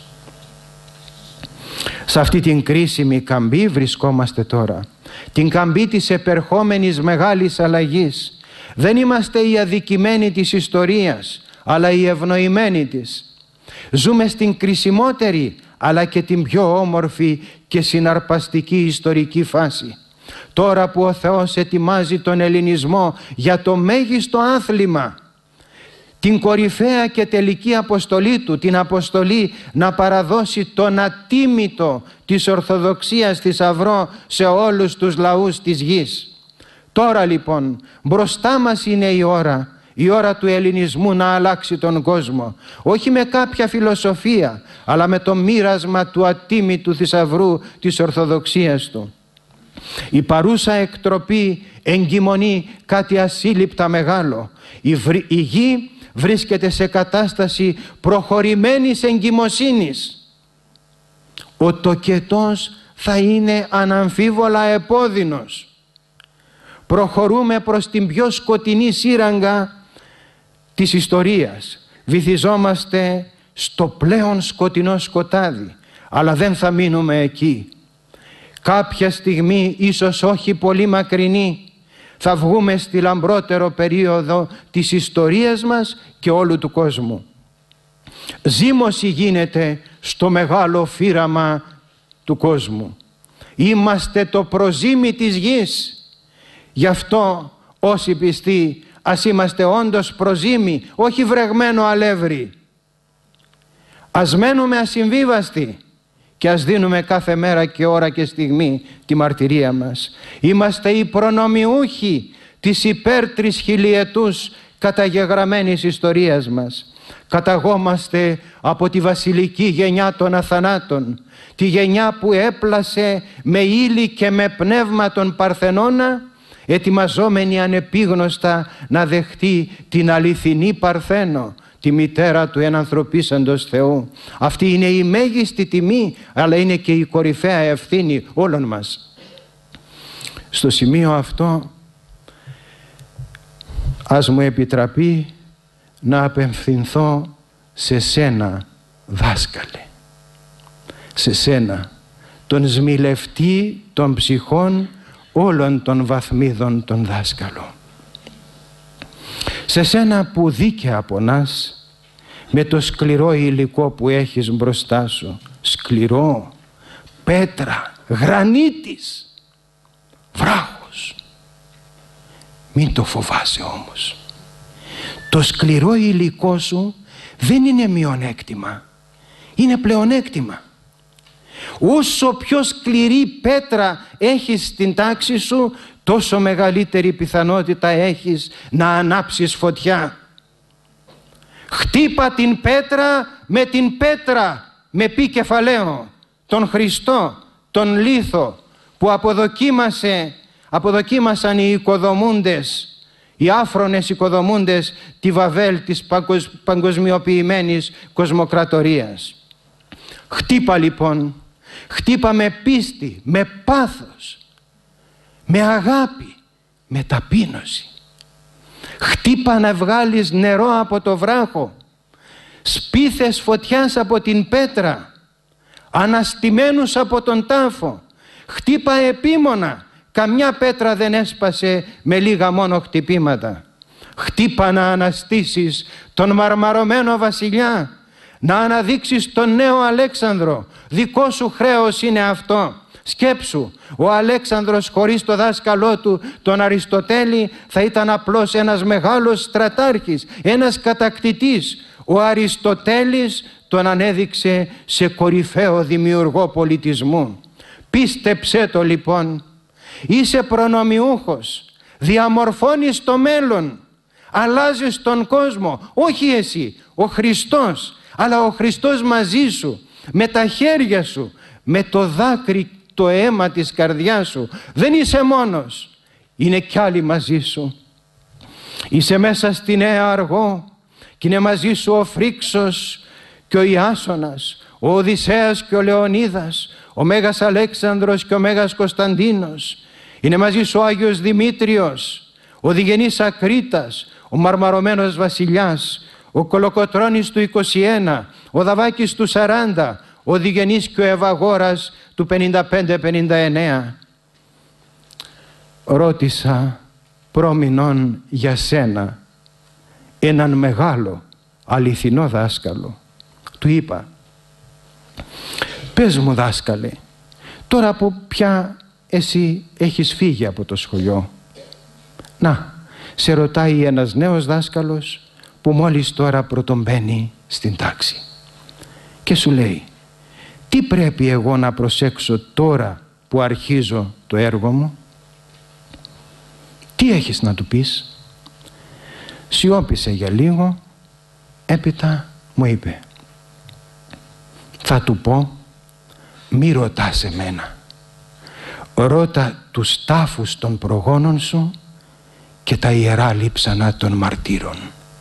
Σε αυτή την κρίσιμη καμπή βρισκόμαστε τώρα. Την καμπή της επερχόμενης μεγάλης αλλαγής. Δεν είμαστε οι αδικημένοι της ιστορίας, αλλά οι ευνοημένοι της. Ζούμε στην κρισιμότερη, αλλά και την πιο όμορφη και συναρπαστική ιστορική φάση. Τώρα που ο Θεός ετοιμάζει τον ελληνισμό για το μέγιστο άθλημα, την κορυφαία και τελική αποστολή του, την αποστολή να παραδώσει τον ατίμητο της Ορθοδοξίας θησαυρό σε όλους τους λαούς της γης. Τώρα λοιπόν μπροστά μας είναι η ώρα του ελληνισμού να αλλάξει τον κόσμο, όχι με κάποια φιλοσοφία, αλλά με το μοίρασμα του ατίμητου θησαυρού της Ορθοδοξίας του. Η παρούσα εκτροπή εγκυμονεί κάτι ασύλληπτα μεγάλο. Η γη βρίσκεται σε κατάσταση προχωρημένης εγκυμοσύνης. Ο τοκετός θα είναι αναμφίβολα επώδυνος. Προχωρούμε προς την πιο σκοτεινή σύραγγα της ιστορίας. Βυθιζόμαστε στο πλέον σκοτεινό σκοτάδι, αλλά δεν θα μείνουμε εκεί. Κάποια στιγμή, ίσως όχι πολύ μακρινή, θα βγούμε στη λαμπρότερο περίοδο της ιστορίας μας και όλου του κόσμου. Ζήμωση γίνεται στο μεγάλο φύραμα του κόσμου. Είμαστε το προζύμι της γης. Γι' αυτό όσοι πιστοί ας είμαστε όντως προζύμι, όχι βρεγμένο αλεύρι. Ας μένουμε ασυμβίβαστοι και ας δίνουμε κάθε μέρα και ώρα και στιγμή τη μαρτυρία μας. Είμαστε οι προνομιούχοι της υπέρτρισχιλιετούς καταγεγραμμένης ιστορίας μας. Καταγόμαστε από τη βασιλική γενιά των αθανάτων, τη γενιά που έπλασε με ύλη και με πνεύμα τον Παρθενώνα, ετοιμαζόμενη ανεπίγνωστα να δεχτεί την αληθινή Παρθένο, τη μητέρα του ενανθρωπίσαντος Θεού. Αυτή είναι η μέγιστη τιμή, αλλά είναι και η κορυφαία ευθύνη όλων μας. Στο σημείο αυτό ας μου επιτραπεί να απευθυνθώ σε σένα, δάσκαλε, σε σένα, τον σμιλευτή των ψυχών όλων των βαθμίδων των δάσκαλων. Σε σένα που δίκαια πονάς με το σκληρό υλικό που έχεις μπροστά σου, σκληρό, πέτρα, γρανίτης, βράχος. Μην το φοβάσαι όμως. Το σκληρό υλικό σου δεν είναι μειονέκτημα, είναι πλεονέκτημα. Όσο πιο σκληρή πέτρα έχεις στην τάξη σου, τόσο μεγαλύτερη πιθανότητα έχεις να ανάψεις φωτιά. Χτύπα την πέτρα με την πέτρα, με πι κεφαλαίο, τον Χριστό, τον λίθο που αποδοκίμασαν οι οικοδομούντες, οι άφρονες οικοδομούντες τη Βαβέλ της παγκοσμιοποιημένης κοσμοκρατορίας. Χτύπα λοιπόν, χτύπα με πίστη, με πάθος, με αγάπη, με ταπείνωση. Χτύπα να βγάλεις νερό από το βράχο, σπίθες φωτιάς από την πέτρα, αναστημένους από τον τάφο. Χτύπα επίμονα, καμιά πέτρα δεν έσπασε με λίγα μόνο χτυπήματα. Χτύπα να αναστήσεις τον μαρμαρωμένο βασιλιά, να αναδείξεις τον νέο Αλέξανδρο. Δικό σου χρέος είναι αυτό. Σκέψου, ο Αλέξανδρος χωρίς το δάσκαλό του, τον Αριστοτέλη, θα ήταν απλώς ένας μεγάλος στρατάρχης, ένας κατακτητής. Ο Αριστοτέλης τον ανέδειξε σε κορυφαίο δημιουργό πολιτισμού. Πίστεψέ το λοιπόν. Είσαι προνομιούχος, διαμορφώνεις το μέλλον, αλλάζεις τον κόσμο. Όχι εσύ, ο Χριστός, αλλά ο Χριστός μαζί σου, με τα χέρια σου, με το δάκρυ, το αίμα της καρδιάς σου. Δεν είσαι μόνος, είναι κι άλλοι μαζί σου. Είσαι μέσα στη Νέα Αργό και είναι μαζί σου ο Φρίξος και ο Ιάσονας, ο Οδυσσέας και ο Λεωνίδας, ο Μέγας Αλέξανδρος και ο Μέγας Κωνσταντίνος. Είναι μαζί σου ο Άγιος Δημήτριος, ο Διγενής Ακρίτας, ο μαρμαρωμένος βασιλιάς, ο Κολοκοτρώνης του 21, ο Δαβάκης του 40, ο Διγενής και ο Ευαγόρας του 55-59. Ρώτησα πρόμηνον για σένα έναν μεγάλο αληθινό δάσκαλο. Του είπα, πες μου δάσκαλε, τώρα που πια εσύ έχεις φύγει από το σχολείο, να, σε ρωτάει ένας νέος δάσκαλος που μόλις τώρα πρωτομπαίνει στην τάξη και σου λέει, τι πρέπει εγώ να προσέξω τώρα που αρχίζω το έργο μου? Τι έχεις να του πεις? Σιώπησε για λίγο, έπειτα μου είπε, θα του πω, μη ρωτάς εμένα, ρώτα τους τάφους των προγόνων σου και τα ιερά λείψανα των μαρτύρων.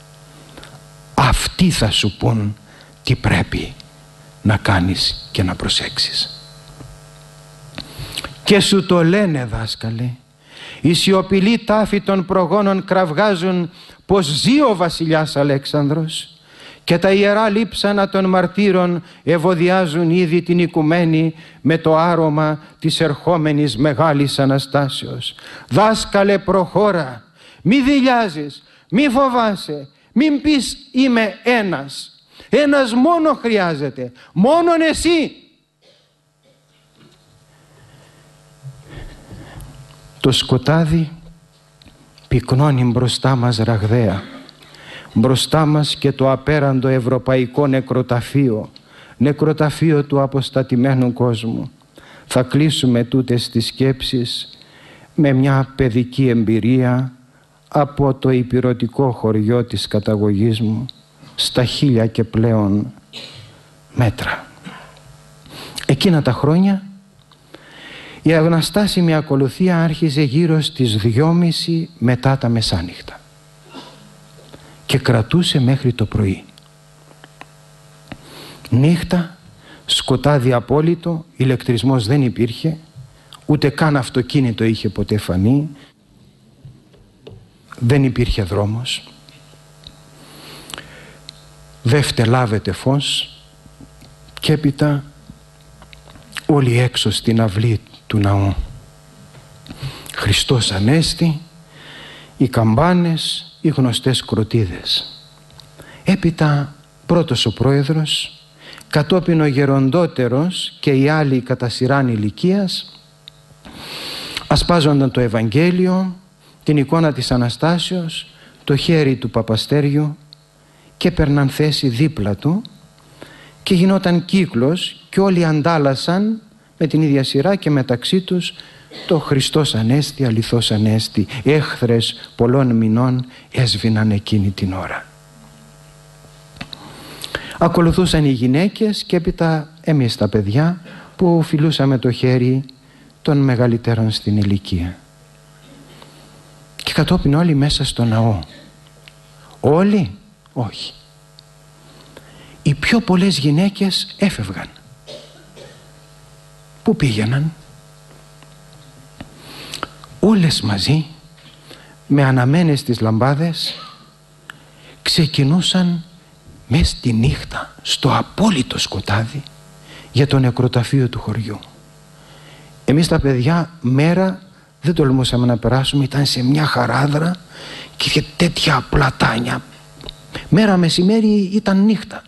Αυτοί θα σου πουν τι πρέπει να κάνεις και να προσέξεις. Και σου το λένε δάσκαλε, οι σιωπηλοί τάφοι των προγόνων κραυγάζουν πως ζει ο βασιλιάς Αλέξανδρος και τα ιερά λείψανα των μαρτύρων ευωδιάζουν ήδη την οικουμένη με το άρωμα της ερχόμενης Μεγάλης Αναστάσεως. Δάσκαλε, προχώρα, μη δειλιάζεις, μη φοβάσαι, μην πεις είμαι ένας. Ένας μόνο χρειάζεται, μόνον εσύ. Το σκοτάδι πυκνώνει μπροστά μας ραγδαία. Μπροστά μας και το απέραντο ευρωπαϊκό νεκροταφείο του αποστατημένου κόσμου. Θα κλείσουμε τούτες τις σκέψεις με μια παιδική εμπειρία από το ηπειρωτικό χωριό της καταγωγής μου, στα 1000 και πλέον μέτρα. Εκείνα τα χρόνια η αγναστάσιμη ακολουθία άρχιζε γύρω στις 2:30 μετά τα μεσάνυχτα και κρατούσε μέχρι το πρωί. Νύχτα, σκοτάδι απόλυτο, ηλεκτρισμός δεν υπήρχε, ούτε καν αυτοκίνητο είχε ποτέ φανεί, δεν υπήρχε δρόμος, δεν φτελάβεται φως και έπειτα όλοι έξω στην αυλή του ναού. Χριστός Ανέστη, οι καμπάνες, οι γνωστές κροτίδες. Έπειτα πρώτος ο πρόεδρος, κατόπιν ο γεροντότερος και οι άλλοι κατά σειράν ηλικίας ασπάζονταν το Ευαγγέλιο, την εικόνα της Αναστάσεως, το χέρι του Παπαστέριου και έπαιρναν θέση δίπλα του και γινόταν κύκλος και όλοι αντάλλασαν με την ίδια σειρά και μεταξύ τους το Χριστός Ανέστη, αληθώς Ανέστη, έχθρες πολλών μηνών έσβηναν εκείνη την ώρα. Ακολουθούσαν οι γυναίκες και έπειτα εμείς τα παιδιά που φιλούσαμε το χέρι των μεγαλύτερων στην ηλικία. Και κατόπιν όλοι μέσα στο ναό. Όλοι? Όχι. Οι πιο πολλές γυναίκες έφευγαν. Πού πήγαιναν? Όλες μαζί με αναμένες τις λαμπάδες ξεκινούσαν μες στη νύχτα στο απόλυτο σκοτάδι για το νεκροταφείο του χωριού. Εμείς τα παιδιά μέρα δεν τολμούσαμε να περάσουμε, ήταν σε μια χαράδρα και είχε τέτοια πλατάνια. Μέρα μεσημέρι ήταν νύχτα.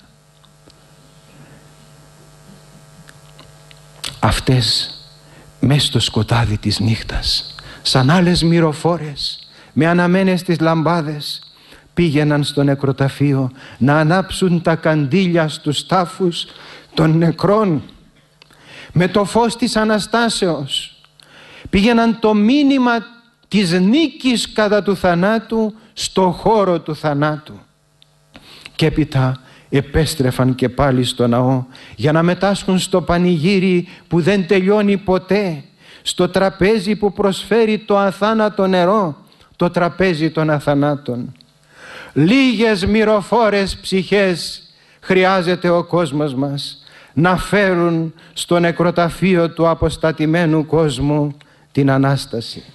Αυτές μες στο σκοτάδι της νύχτας, σαν άλλες μυροφόρες με αναμένες τις λαμπάδες, πήγαιναν στο νεκροταφείο να ανάψουν τα καντήλια στους τάφους των νεκρών. Με το φως της Αναστάσεως πήγαιναν το μήνυμα της νίκης κατά του θανάτου στο χώρο του θανάτου. Και έπειτα επέστρεφαν και πάλι στο ναό για να μετάσχουν στο πανηγύρι που δεν τελειώνει ποτέ, στο τραπέζι που προσφέρει το αθάνατο νερό, το τραπέζι των αθανάτων. Λίγες μυροφόρες ψυχές χρειάζεται ο κόσμος μας να φέρουν στο νεκροταφείο του αποστατημένου κόσμου την Ανάσταση.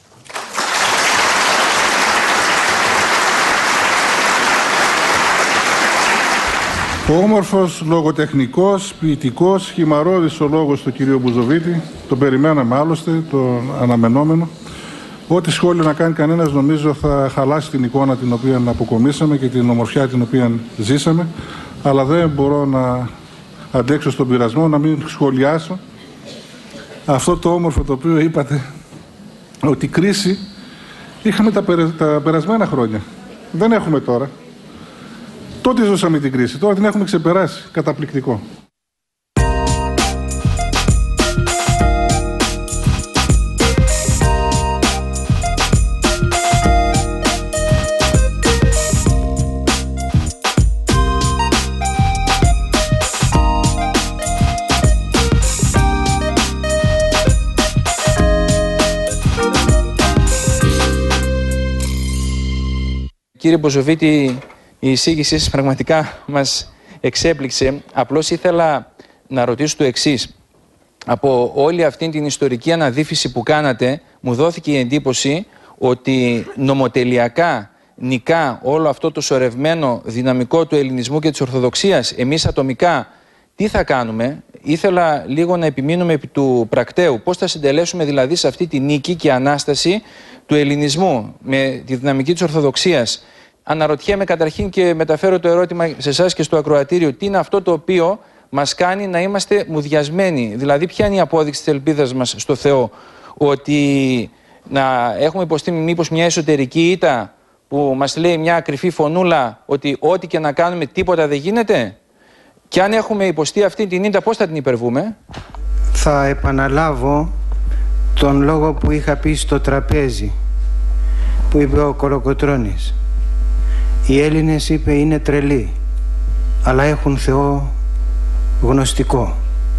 Ο όμορφος, λογοτεχνικός, ποιητικός, χυμαρώδης ο λόγος του κυρίου Μπουζοβίτη, τον περιμέναμε άλλωστε, τον αναμενόμενο. Ό,τι σχόλιο να κάνει κανένας νομίζω θα χαλάσει την εικόνα την οποία αποκομίσαμε και την ομορφιά την οποία ζήσαμε, αλλά δεν μπορώ να αντέξω στον πειρασμό να μην σχολιάσω αυτό το όμορφο το οποίο είπατε, ότι κρίση είχαμε τα περασμένα χρόνια. Δεν έχουμε τώρα. Τότε ζούσαμε την κρίση, τώρα την έχουμε ξεπεράσει. Καταπληκτικό.
Κύριε Μποζοβίτη, η εισήγησή σας πραγματικά μας εξέπληξε. Απλώς ήθελα να ρωτήσω το εξής. Από όλη αυτή την ιστορική αναδύφιση που κάνατε, μου δόθηκε η εντύπωση ότι νομοτελειακά νικά όλο αυτό το σωρευμένο δυναμικό του ελληνισμού και της Ορθοδοξίας, εμείς ατομικά τι θα κάνουμε? Ήθελα λίγο να επιμείνουμε επί του πρακτέου. Πώς θα συντελέσουμε δηλαδή σε αυτή τη νίκη και ανάσταση του ελληνισμού με τη δυναμική της Ορθοδοξίας? Αναρωτιέμαι καταρχήν και μεταφέρω το ερώτημα σε εσάς και στο ακροατήριο, τι είναι αυτό το οποίο μας κάνει να είμαστε μουδιασμένοι? Δηλαδή, ποια είναι η απόδειξη της ελπίδας μας στο Θεό? Ότι να έχουμε υποστεί μήπως μια εσωτερική ήττα που μας λέει μια κρυφή φωνούλα ότι ό,τι και να κάνουμε τίποτα δεν γίνεται? Και αν έχουμε υποστεί αυτή την ήττα, πώς θα την υπερβούμε?
Θα επαναλάβω τον λόγο που είχα πει στο τραπέζι, που είπε ο Κολοκοτρώνης. Οι Έλληνες, είπε, είναι τρελοί, αλλά έχουν Θεό γνωστικό.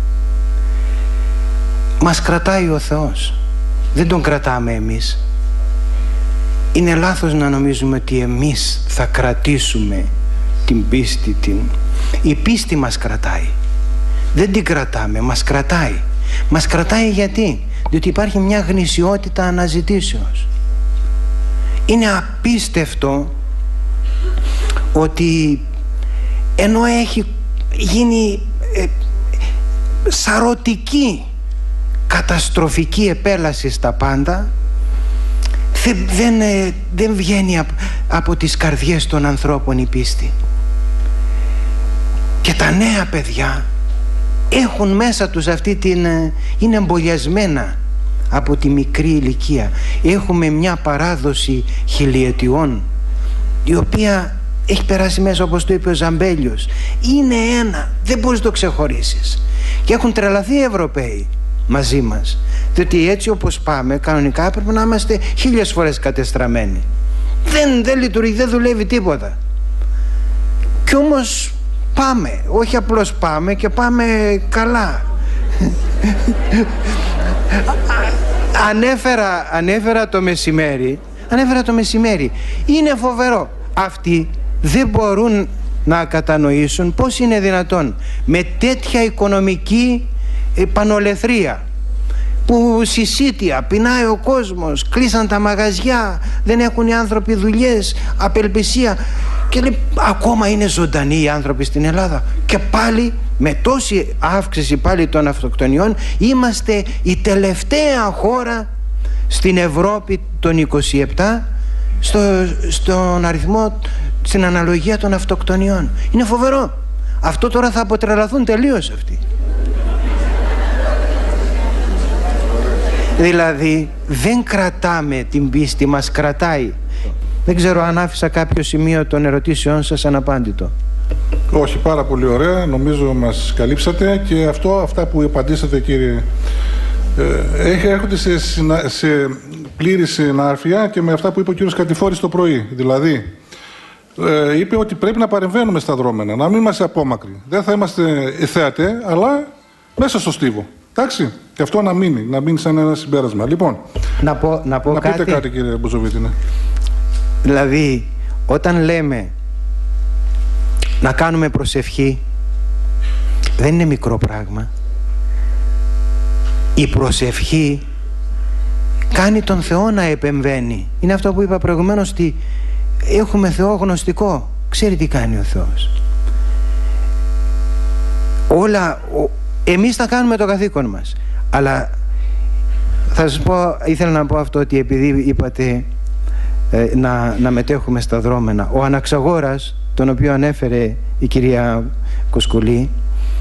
Μας κρατάει ο Θεός, δεν τον κρατάμε εμείς. Είναι λάθος να νομίζουμε ότι εμείς θα κρατήσουμε την πίστη. Η πίστη μας κρατάει. Δεν την κρατάμε, μας κρατάει. Μας κρατάει γιατί? Διότι υπάρχει μια γνησιότητα αναζητήσεως. Είναι απίστευτο ότι ενώ έχει γίνει καταστροφική επέλαση στα πάντα, δεν βγαίνει από τις καρδιές των ανθρώπων η πίστη. Και τα νέα παιδιά έχουν μέσα τους αυτή είναι εμπολιασμένα από τη μικρή ηλικία. Έχουμε μια παράδοση χιλιετιών η οποία έχει περάσει μέσα, όπως το είπε ο Ζαμπέλιος. Είναι ένα, δεν μπορείς να το ξεχωρίσεις. Και έχουν τρελαθεί οι Ευρωπαίοι μαζί μας, διότι έτσι όπως πάμε κανονικά πρέπει να είμαστε 1000 φορές κατεστραμμένοι. Δεν λειτουργεί, δεν δουλεύει τίποτα. Κι όμως πάμε, όχι απλώς πάμε, και πάμε καλά. Ανέφερα το μεσημέρι. Είναι φοβερό. Αυτοί δεν μπορούν να κατανοήσουν πώς είναι δυνατόν με τέτοια οικονομική πανολεθρία, που συσίτια, πεινάει ο κόσμος, κλείσαν τα μαγαζιά, δεν έχουν οι άνθρωποι δουλειές, απελπισία, και λέει, ακόμα είναι ζωντανοί οι άνθρωποι στην Ελλάδα. Και πάλι με τόση αύξηση πάλι των αυτοκτονιών είμαστε η τελευταία χώρα στην Ευρώπη των 27 στον αριθμό, στην αναλογία των αυτοκτονιών. Είναι φοβερό. Αυτό τώρα θα αποτρελαθούν τελείως αυτοί. Δηλαδή δεν κρατάμε την πίστη, μας κρατάει. Δεν ξέρω αν άφησα κάποιο σημείο των ερωτήσεών σας αναπάντητο.
Όχι, πάρα πολύ ωραία. Νομίζω μας καλύψατε, και αυτά που απαντήσατε, κύριε, έρχονται σε πλήρη συνάρφεια και με αυτά που είπε ο κύριος Κατηφόρης το πρωί. Δηλαδή, είπε ότι πρέπει να παρεμβαίνουμε στα δρόμενα, να μην είμαστε απόμακροι. Δεν θα είμαστε θεατέ, αλλά μέσα στο στίβο. Εντάξει, και αυτό να μείνει σαν ένα συμπέρασμα. Λοιπόν,
να
πείτε κάτι, κύριε Μποζοβίτη. Ναι.
Δηλαδή, όταν λέμε να κάνουμε προσευχή, δεν είναι μικρό πράγμα. Η προσευχή κάνει τον Θεό να επεμβαίνει. Είναι αυτό που είπα προηγουμένως, ότι έχουμε Θεό γνωστικό. Ξέρει τι κάνει ο Θεός. Εμείς θα κάνουμε το καθήκον μας. Αλλά θα σας πω, ήθελα να πω αυτό, ότι επειδή είπατε να μετέχουμε στα δρόμενα, ο Αναξαγόρας, τον οποίο ανέφερε η κυρία Κοσκουλή,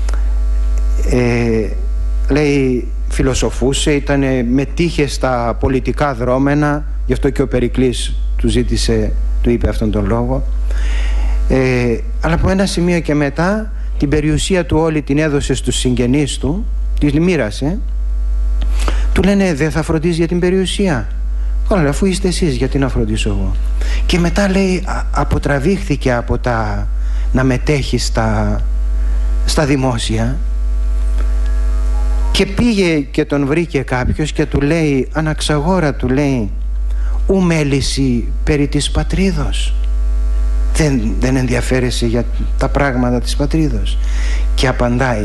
λέει, φιλοσοφούσε, μετήχε στα πολιτικά δρόμενα, γι' αυτό και ο Περικλής του είπε αυτόν τον λόγο, αλλά από ένα σημείο και μετά την περιουσία του όλη την έδωσε στους συγγενείς του, τη μοίρασε. Του λένε, δεν θα φροντίζει για την περιουσία? Καλά, αφού είστε εσείς, γιατί να φροντίσω εγώ? Και μετά, λέει, αποτραβήχθηκε από να μετέχει στα δημόσια, και πήγε και τον βρήκε κάποιος και του λέει, Αναξαγόρα, του λέει, ου μέληση περί της πατρίδος? Δεν ενδιαφέρεσαι για τα πράγματα της πατρίδος? Και απαντάει,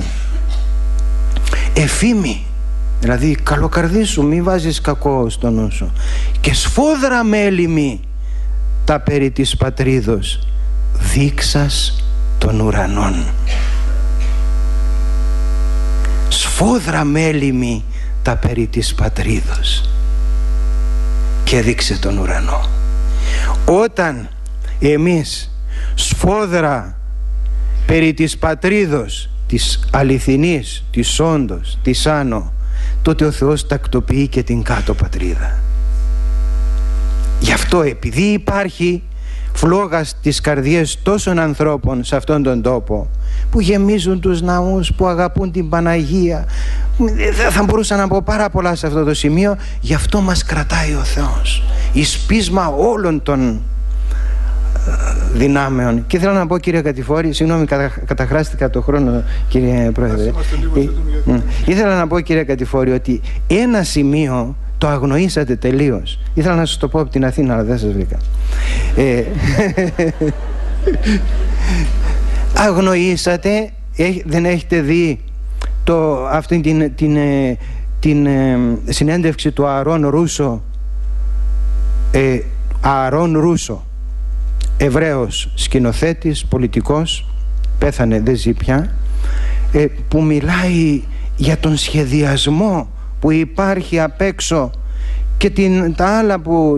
εφήμη, δηλαδή καλοκαρδί σου, μη βάζεις κακό στο νου σου, και σφόδρα μέλημη τα περί της πατρίδος, δείξας των ουρανών. Σφόδρα μέλημη τα περί της πατρίδος, και δείξε τον ουρανό. Όταν εμείς σφόδρα περί της πατρίδος, της αληθινής, της όντως, της άνω, τότε ο Θεός τακτοποιεί και την κάτω πατρίδα. Γι' αυτό, επειδή υπάρχει φλόγα στις καρδιές τόσων ανθρώπων σε αυτόν τον τόπο, που γεμίζουν τους ναούς, που αγαπούν την Παναγία, θα μπορούσα να πω πάρα πολλά σε αυτό το σημείο, γι' αυτό μας κρατάει ο Θεός, εις πείσμα όλων των δυνάμεων. Και θέλω να πω, κύριε Κατηφόρη, συγγνώμη, καταχράστηκα το χρόνο, κύριε Πρόεδρε, ήθελα να πω, κύριε Κατηφόρη, ότι ένα σημείο το αγνοήσατε τελείως. Ήθελα να σας το πω από την Αθήνα, αλλά δεν σας βρήκα. Αγνοήσατε, δεν έχετε δει αυτή την συνέντευξη του Ααρών Ρούσο, Εβραίος σκηνοθέτης, πολιτικός, πέθανε, δεν ζει πια, που μιλάει για τον σχεδιασμό που υπάρχει απ' έξω και τα άλλα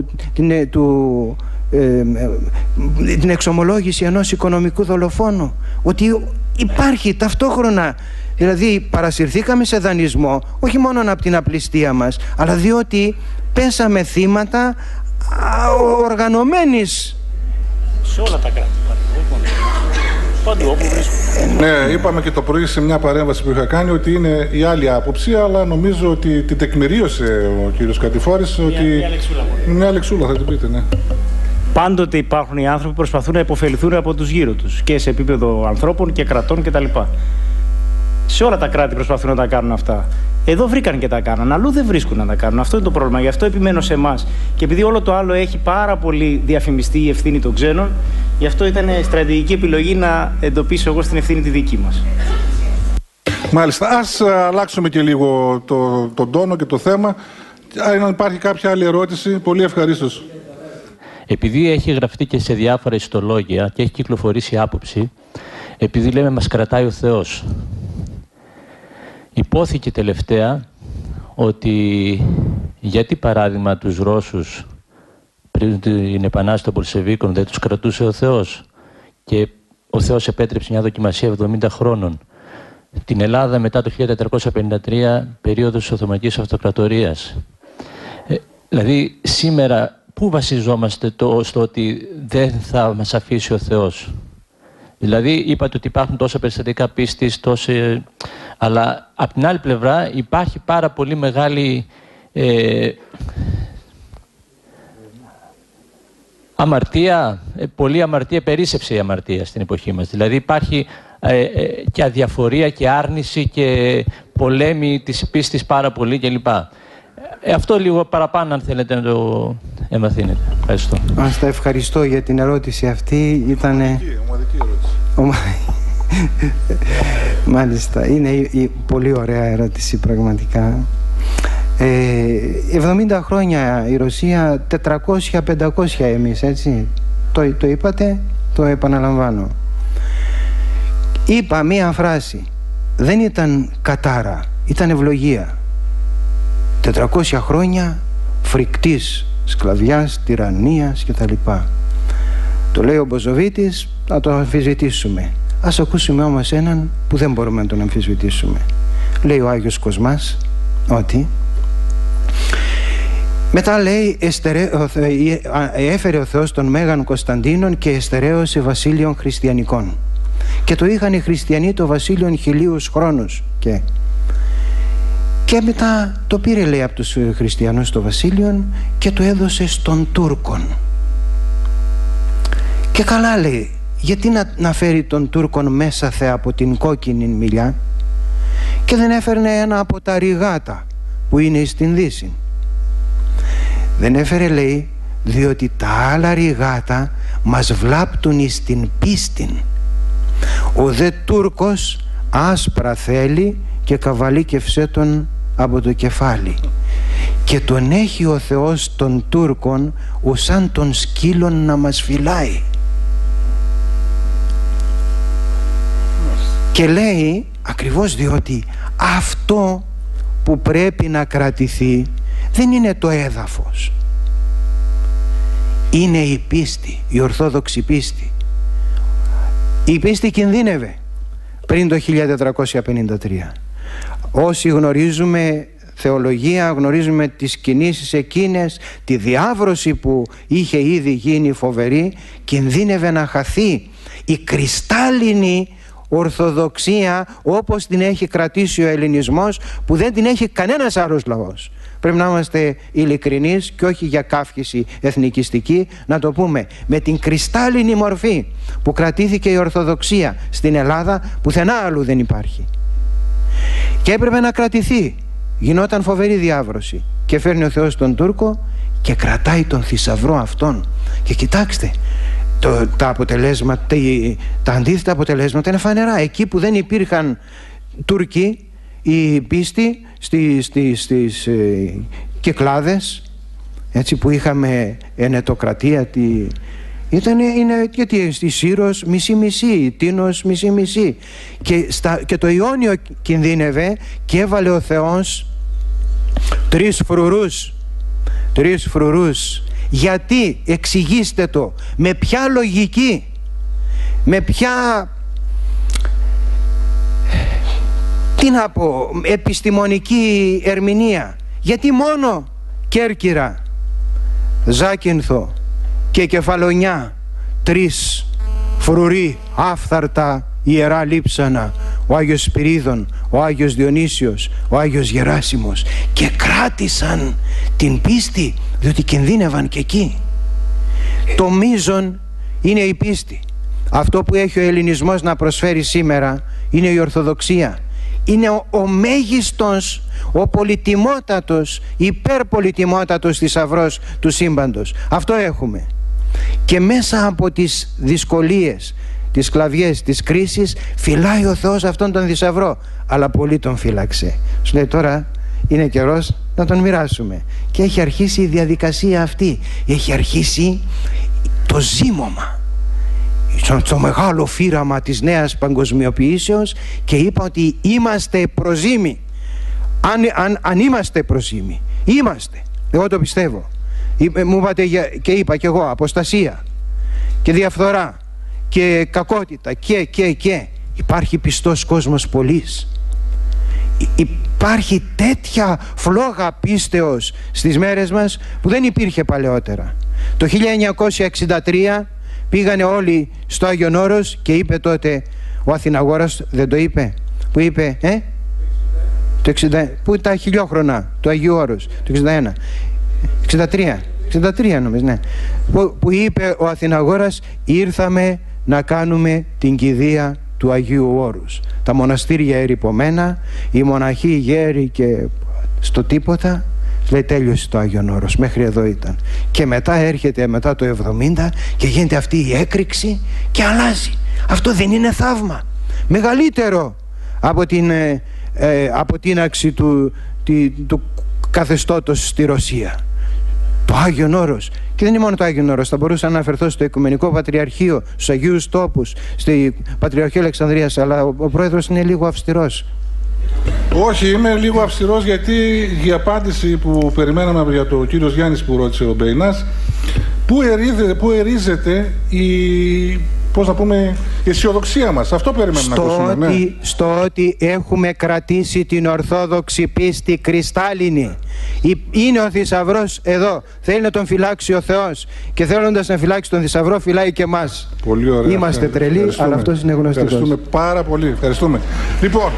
την εξομολόγηση ενός οικονομικού δολοφόνου, ότι υπάρχει ταυτόχρονα, δηλαδή παρασυρθήκαμε σε δανεισμό, όχι μόνο από την απληστία μας, αλλά διότι πέσαμε θύματα οργανωμένης
Σε όλα τα κράτη. Παντού όπου βρίσκονται.
Ναι, είπαμε και το πρωί σε μια παρέμβαση που είχα κάνει ότι είναι η άλλη άποψη, αλλά νομίζω ότι την τεκμηρίωσε ο κύριος Κατηφόρης. Ότι... Μια λεξούλα θα την πείτε, ναι.
Πάντοτε υπάρχουν οι άνθρωποι που προσπαθούν να υποφεληθούν από τους γύρω τους και σε επίπεδο ανθρώπων και κρατών κτλ. Σε όλα τα κράτη προσπαθούν να τα κάνουν αυτά. Εδώ βρήκαν και τα κάναν, αλλού δεν βρίσκουν να τα κάνουν. Αυτό είναι το πρόβλημα. Γι' αυτό επιμένω σε εμάς. Και επειδή όλο το άλλο έχει πάρα πολύ διαφημιστεί η ευθύνη των ξένων, γι' αυτό ήταν στρατηγική επιλογή να εντοπίσω εγώ στην ευθύνη τη δική μας.
Μάλιστα. Ας αλλάξουμε και λίγο τον τόνο και το θέμα. Αν υπάρχει κάποια άλλη ερώτηση, πολύ ευχαρίστως.
Επειδή έχει γραφτεί και σε διάφορα ιστολόγια και έχει κυκλοφορήσει άποψη, επειδή λέμε μας κρατάει ο Θεός. Υπόθηκε τελευταία ότι γιατί παράδειγμα τους Ρώσους πριν την επανάσταση των Πολσεβίκων δεν τους κρατούσε ο Θεός και ο Θεός επέτρεψε μια δοκιμασία 70 χρόνων. Την Ελλάδα μετά το 1453 περίοδος Οθωμανικής Αυτοκρατορίας. Δηλαδή σήμερα πού βασιζόμαστε στο ότι δεν θα μας αφήσει ο Θεός? Δηλαδή είπατε ότι υπάρχουν τόσα περιστατικά πίστης, αλλά από την άλλη πλευρά υπάρχει πάρα πολύ μεγάλη αμαρτία, πολλή αμαρτία, περίσσευσε η αμαρτία στην εποχή μας. Δηλαδή υπάρχει και αδιαφορία και άρνηση και πολέμη της πίστης πάρα πολύ κλπ. Αυτό λίγο παραπάνω αν θέλετε να το εμαθύνετε. Ευχαριστώ.
Μάλιστα, ευχαριστώ για την ερώτηση αυτή. Ήταν
ομαδική ερώτηση.
Μάλιστα, είναι η πολύ ωραία ερώτηση πραγματικά. 70 χρόνια η Ρωσία, 400-500 εμείς, έτσι. Το είπατε, το επαναλαμβάνω. Είπα μία φράση. Δεν ήταν κατάρα, ήταν ευλογία. 400 χρόνια φρικτής σκλαβιάς, τυραννίας κτλ. Το λέει ο Μποζοβίτης, να το αμφισβητήσουμε. Ας ακούσουμε όμως έναν που δεν μπορούμε να τον αμφισβητήσουμε. Λέει ο Άγιος Κοσμάς ότι μετά λέει έφερε ο Θεός τον Μέγαν Κωνσταντίνον και εστερέωσε βασίλειων χριστιανικών και το είχαν οι χριστιανοί το βασίλειον 1000 χρόνους και μετά το πήρε, λέει, από τους χριστιανούς το βασίλειον και το έδωσε στον Τούρκον. Και καλά, λέει, γιατί να φέρει τον Τούρκον μέσα από την κόκκινη μιλιά και δεν έφερνε ένα από τα ρηγάτα που είναι στην Δύση? Δεν έφερε, λέει, διότι τα άλλα ρηγάτα μας βλάπτουν στην πίστην. Ο δε Τούρκος άσπρα θέλει και καβαλίκευσέ τον από το κεφάλι και τον έχει ο Θεός των Τούρκων ως σαν των σκύλων να μας φυλάει. Και λέει ακριβώς διότι αυτό που πρέπει να κρατηθεί δεν είναι το έδαφος, είναι η πίστη, η ορθόδοξη πίστη. Η πίστη κινδύνευε πριν το 1453. Όσοι γνωρίζουμε θεολογία, γνωρίζουμε τις κινήσεις εκείνες, τη διάβρωση που είχε ήδη γίνει φοβερή, κινδύνευε να χαθεί η κρυστάλλινη ορθοδοξία όπως την έχει κρατήσει ο ελληνισμός, που δεν την έχει κανένας άλλος λαός. Πρέπει να είμαστε ειλικρινείς και όχι για κάφχηση εθνικιστική, να το πούμε με την κρυστάλλινη μορφή που κρατήθηκε η Ορθοδοξία στην Ελλάδα, πουθενά αλλού δεν υπάρχει και έπρεπε να κρατηθεί. Γινόταν φοβερή διάβρωση και φέρνει ο Θεός τον Τούρκο και κρατάει τον θησαυρό αυτόν. Και κοιτάξτε, τα αποτελέσματα, τα αντίθετα αποτελέσματα είναι φανερά. Εκεί που δεν υπήρχαν Τούρκοι, η πίστη στις Κυκλάδες, έτσι, που είχαμε ενετοκρατία, γιατί στη Σύρος μισή-μισή, Τίνος μισή-μισή, και το Ιόνιο κινδύνευε και έβαλε ο Θεός τρεις φρουρούς. Γιατί? Εξηγήστε το. Με ποια λογική, με ποια, τι να πω, επιστημονική ερμηνεία? Γιατί μόνο Κέρκυρα, Ζάκυνθο και Κεφαλονιά 3 φρουροί άφθαρτα ιερά λείψανα, ο Άγιος Σπυρίδων, ο Άγιος Διονύσιος, ο Άγιος Γεράσιμος, και κράτησαν την πίστη, διότι κινδύνευαν και εκεί. Το μείζον είναι η πίστη. Αυτό που έχει ο ελληνισμός να προσφέρει σήμερα είναι η Ορθοδοξία. Είναι ο μέγιστος, ο πολυτιμότατος, υπερπολυτιμότατος θησαυρός του σύμπαντος. Αυτό έχουμε. Και μέσα από τις δυσκολίες, τις σκλαβιές, τις κρίσεις, φυλάει ο Θεός αυτόν τον θησαυρό. Αλλά πολύ τον φύλαξε. Σου λέει τώρα είναι καιρός να τον μοιράσουμε. Και έχει αρχίσει η διαδικασία αυτή. Έχει αρχίσει το ζήμωμα, στο μεγάλο φύραμα της νέας παγκοσμιοποιήσεως, και είπα ότι είμαστε προζήμοι. Αν είμαστε προζήμοι, είμαστε. Εγώ το πιστεύω. Μου είπατε και είπα και εγώ αποστασία και διαφθορά και κακότητα και υπάρχει πιστός κόσμος πολλής. Υπάρχει τέτοια φλόγα πίστεως στις μέρες μας που δεν υπήρχε παλαιότερα. Το 1963 πήγανε όλοι στο Άγιον Όρος και είπε τότε ο Αθηναγόρας, δεν το είπε, που είπε το 60, που τα χιλιόχρονα του Αγίου Όρους, το 61, 63 νομίζω, ναι, που είπε ο Αθηναγόρας, ήρθαμε να κάνουμε την κηδεία του Αγίου Όρους. Τα μοναστήρια ερειπωμένα, οι μοναχοί γέροι και στο τίποτα. Λέει τέλειωσε το Άγιον Όρος, μέχρι εδώ ήταν. Και μετά έρχεται μετά το 70 και γίνεται αυτή η έκρηξη και αλλάζει. Αυτό δεν είναι θαύμα μεγαλύτερο από την αποτείναξη του καθεστώτος στη Ρωσία? Το Άγιον Όρος. Και δεν είναι μόνο το Άγιον Όρος. Θα μπορούσα να αναφερθώ στο Οικουμενικό Πατριαρχείο, στους Αγίους Τόπους, στη Πατριαρχείο Αλεξανδρίας, αλλά ο πρόεδρος είναι λίγο αυστηρός.
Όχι, είμαι λίγο αυστηρός, γιατί η απάντηση που περιμέναμε για το κύριος Γιάννης που ρώτησε ο Μπεϊνάς, πού ερίζεται η αισιοδοξία μας? Αυτό περιμένουμε να ακούσουμε. Ναι.
Στο ότι έχουμε κρατήσει την Ορθόδοξη πίστη κρυστάλλινη. Είναι ο θησαυρός εδώ. Θέλει να τον φυλάξει ο Θεός. Και θέλοντας να φυλάξει τον θησαυρό, φυλάει και εμάς.
Πολύ ωραία.
Είμαστε τρελοί, αλλά αυτός είναι γνωστικός.
Ευχαριστούμε πάρα πολύ. Ευχαριστούμε. Λοιπόν,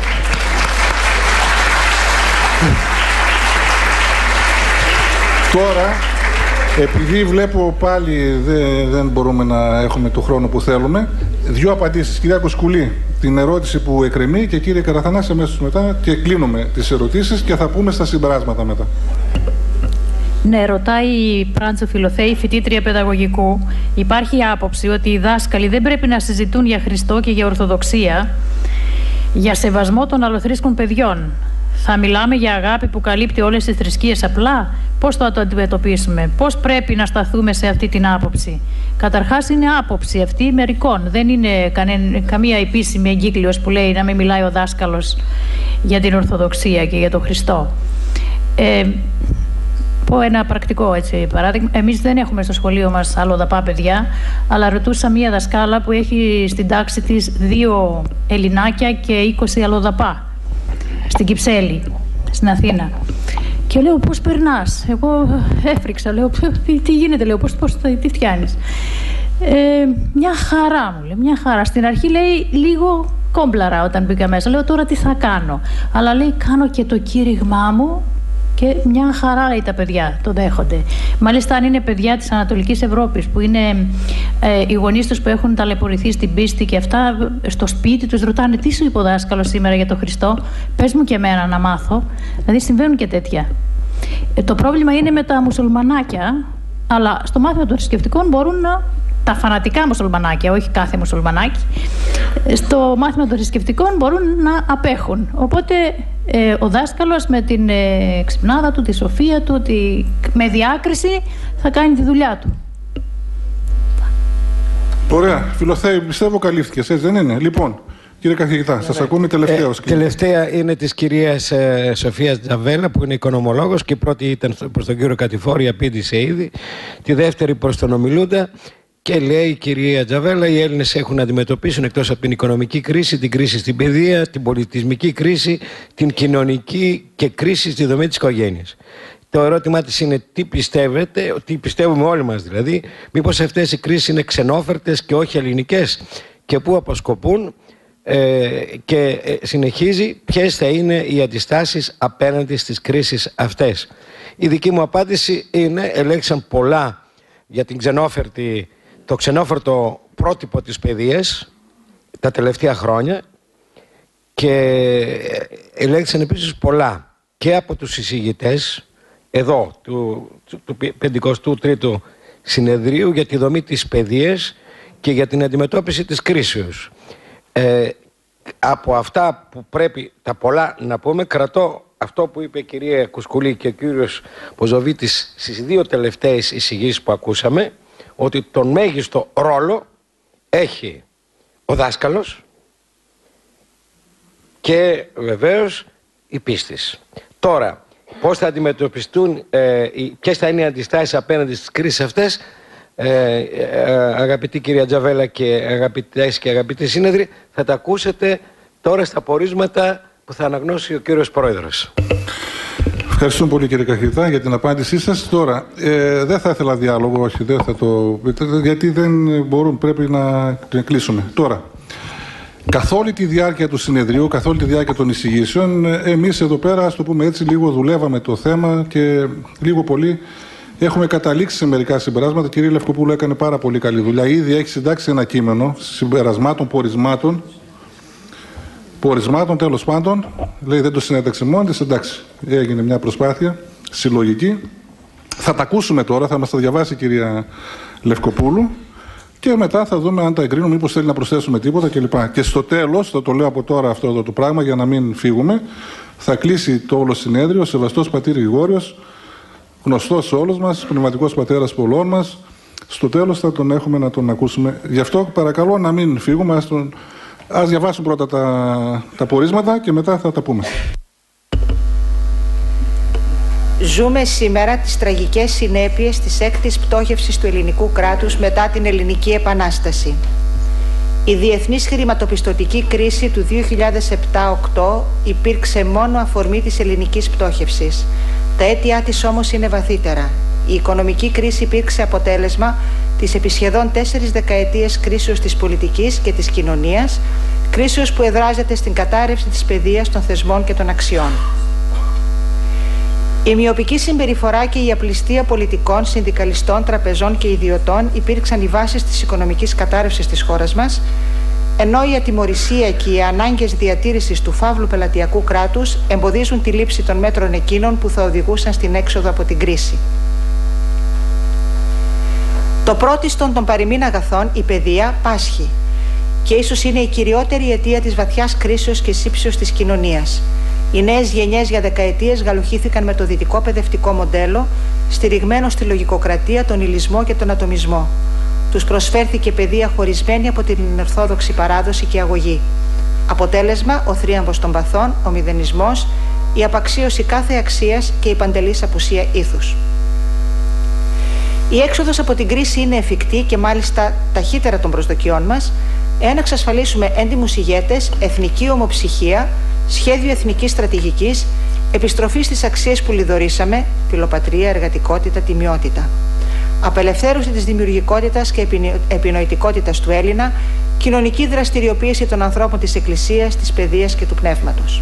τώρα, επειδή βλέπω πάλι δεν μπορούμε να έχουμε το χρόνο που θέλουμε, 2 απαντήσεις. Κυρία Κοσκουλή, την ερώτηση που εκκρεμεί, και κύριε Καραθανάση αμέσως μετά, και κλείνουμε τις ερωτήσεις και θα πούμε στα συμπεράσματα μετά.
Ναι, ρωτάει η Πράντσο Φιλοθέη, φοιτήτρια παιδαγωγικού. Υπάρχει άποψη ότι οι δάσκαλοι δεν πρέπει να συζητούν για Χριστό και για Ορθοδοξία, για σεβασμό των αλλοθρήσκων παιδιών. Θα μιλάμε για αγάπη που καλύπτει όλες τις θρησκείες απλά? Πώς θα το αντιμετωπίσουμε? Πώς πρέπει να σταθούμε σε αυτή την άποψη? Καταρχάς είναι άποψη αυτή μερικών. Δεν είναι καμία επίσημη εγκύκλειος που λέει να μην μιλάει ο δάσκαλος για την Ορθοδοξία και για τον Χριστό. Πω ένα πρακτικό παράδειγμα. Εμείς δεν έχουμε στο σχολείο μας αλλοδαπά παιδιά, αλλά ρωτούσα μία δασκάλα που έχει στην τάξη της 2 Ελληνάκια και 20 αλλοδαπά στην Κυψέλη, στην Αθήνα. Και λέω, πώς περνάς? Εγώ έφρυξα, λέω, τι γίνεται, λέω, τι φτιάνεις? Μια χαρά, μου λέει, μια χαρά. Στην αρχή λέει λίγο κόμπλαρα όταν μπήκα μέσα. Λέω, τώρα τι θα κάνω? Αλλά λέει, κάνω και το κήρυγμά μου και μια χαρά, λέει, τα παιδιά το δέχονται. Μάλιστα, αν είναι παιδιά της Ανατολικής Ευρώπης, που είναι οι γονείς τους που έχουν ταλαιπωρηθεί στην πίστη και αυτά, στο σπίτι τους ρωτάνε, τι σου είπε ο δάσκαλος σήμερα για τον Χριστό? Πες μου και εμένα να μάθω. Δηλαδή συμβαίνουν και τέτοια. Το πρόβλημα είναι με τα μουσουλμανάκια, αλλά στο μάθημα των θρησκευτικών μπορούν τα φανατικά μουσουλμανάκια, όχι κάθε μουσουλμανάκι, στο μάθημα των θρησκευτικών μπορούν να απέχουν. Οπότε ο δάσκαλος με την ξυπνάδα του, τη σοφία του, με διάκριση θα κάνει τη δουλειά του.
Ωραία. Φιλοθέη, πιστεύω καλύφθηκες, έτσι δεν είναι? Λοιπόν, κύριε καθηγητά, σας ακούμε τελευταίος.
Τελευταία είναι της κυρίας Σοφίας Τζαβέλα, που είναι οικονομολόγος, και η πρώτη ήταν προς τον κύριο Κατηφόρη, απήντησε ήδη. Τη δεύτερη προς τον ομιλούντα. Και λέει η κυρία Τζαβέλα, οι Έλληνες έχουν να αντιμετωπίσουν, εκτός από την οικονομική κρίση, την κρίση στην παιδεία, την πολιτισμική κρίση, την κοινωνική και κρίση στη δομή της οικογένειας. Το ερώτημά της είναι τι πιστεύετε, τι πιστεύουμε όλοι μας δηλαδή, μήπως αυτές οι κρίσεις είναι ξενόφερτες και όχι ελληνικές και πού αποσκοπούν, και συνεχίζει ποιες θα είναι οι αντιστάσεις απέναντι στις κρίσεις αυτές. Η δική μου απάντηση είναι, ελέγξαν πολλά για το ξενόφερτο πρότυπο της παιδείας τα τελευταία χρόνια και ελέγξαν επίσης πολλά και από τους εισηγητές εδώ του 53ου συνεδρίου για τη δομή της παιδείας και για την αντιμετώπιση της κρίσεως. Από αυτά που πρέπει τα πολλά να πούμε, κρατώ αυτό που είπε η κυρία Κουσκουλή και ο κύριος Μποζοβίτης στις δύο τελευταίες εισηγήσεις που ακούσαμε, ότι τον μέγιστο ρόλο έχει ο δάσκαλος και βεβαίως η πίστης. Τώρα, πώς θα αντιμετωπιστούν, ποιες θα είναι οι αντιστάσεις απέναντι στις κρίσεις αυτές, αγαπητή κυρία Τζαβέλα και αγαπητές και αγαπητοί σύνεδροι, θα τα ακούσετε τώρα στα πορίσματα που θα αναγνώσει ο κύριος Πρόεδρος.
Ευχαριστούμε πολύ κύριε καθηγητά για την απάντησή σας. Τώρα, δεν θα ήθελα διάλογο, όχι, δεν θα το πείτε, γιατί δεν μπορούμε, πρέπει να κλείσουμε. Τώρα, καθ' όλη τη διάρκεια του συνεδρίου, καθ' όλη τη διάρκεια των εισηγήσεων, εμείς εδώ πέρα, ας το πούμε έτσι, λίγο δουλεύαμε το θέμα και λίγο πολύ έχουμε καταλήξει σε μερικά συμπεράσματα. Η κυρία Λευκοπούλου έκανε πάρα πολύ καλή δουλειά. Ήδη έχει συντάξει ένα κείμενο συμπερασμάτων, πορισμάτων, τέλος πάντων. Λέει δεν το συνέταξε μόνη της, εντάξει. Έγινε μια προσπάθεια συλλογική. Θα τα ακούσουμε τώρα, θα μας τα διαβάσει η κυρία Λευκοπούλου και μετά θα δούμε αν τα εγκρίνουμε, μήπως θέλει να προσθέσουμε τίποτα κλπ. Και στο τέλος, θα το λέω από τώρα αυτό εδώ το πράγμα για να μην φύγουμε, θα κλείσει το όλο συνέδριο ο Σεβαστός Πατήρ Γρηγόριος, γνωστός σε όλους μας, πνευματικός πατέρας πολλών μας. Στο τέλος θα τον έχουμε να τον ακούσουμε. Γι' αυτό παρακαλώ να μην φύγουμε, ας διαβάσουμε πρώτα τα πορίσματα και μετά θα τα πούμε.
Ζούμε σήμερα τις τραγικές συνέπειες της έκτης πτώχευσης του ελληνικού κράτους μετά την Ελληνική Επανάσταση. Η διεθνής χρηματοπιστωτική κρίση του 2007-08 υπήρξε μόνο αφορμή της ελληνικής πτώχευσης. Τα αίτια της όμως είναι βαθύτερα. Η οικονομική κρίση υπήρξε αποτέλεσμα της επί σχεδόν 4 δεκαετίες κρίσεως της πολιτικής και της κοινωνίας, κρίσεως που εδράζεται στην κατάρρευση της παιδείας, των θεσμών και των αξιών. Η μειοπική συμπεριφορά και η απληστία πολιτικών, συνδικαλιστών, τραπεζών και ιδιωτών υπήρξαν οι βάσεις της οικονομικής κατάρρευσης της χώρας μας, ενώ η ατιμωρησία και οι ανάγκες διατήρησης του φαύλου πελατειακού κράτους εμποδίζουν τη λήψη των μέτρων εκείνων που θα οδηγούσαν στην έξοδο από την κρίση. Το πρώτιστον των παροιμήν αγαθών, η παιδεία, πάσχει και ίσως είναι η κυριότερη αιτία της βαθιάς κρίσεως και σύψεως της κοινωνίας. Οι νέες γενιές για δεκαετίες γαλουχήθηκαν με το δυτικό παιδευτικό μοντέλο, στηριγμένο στη λογικοκρατία, τον υλισμό και τον ατομισμό. Τους προσφέρθηκε παιδεία χωρισμένη από την ορθόδοξη παράδοση και αγωγή. Αποτέλεσμα, ο θρίαμβος των παθών, ο μηδενισμός, η απαξίωση κάθε αξίας και η παντελής απουσία ήθους. Η έξοδος από την κρίση είναι εφικτή και μάλιστα ταχύτερα των προσδοκιών μας, εάν εξασφαλίσουμε έντιμους ηγέτες, εθνική ομοψυχία, σχέδιο εθνικής στρατηγικής, επιστροφή στις αξίες που λιδωρήσαμε, φιλοπατρία, εργατικότητα, τιμιότητα. Απελευθέρωση της δημιουργικότητας και επινοητικότητας του Έλληνα, κοινωνική δραστηριοποίηση των ανθρώπων της Εκκλησίας, της παιδείας και του πνεύματος.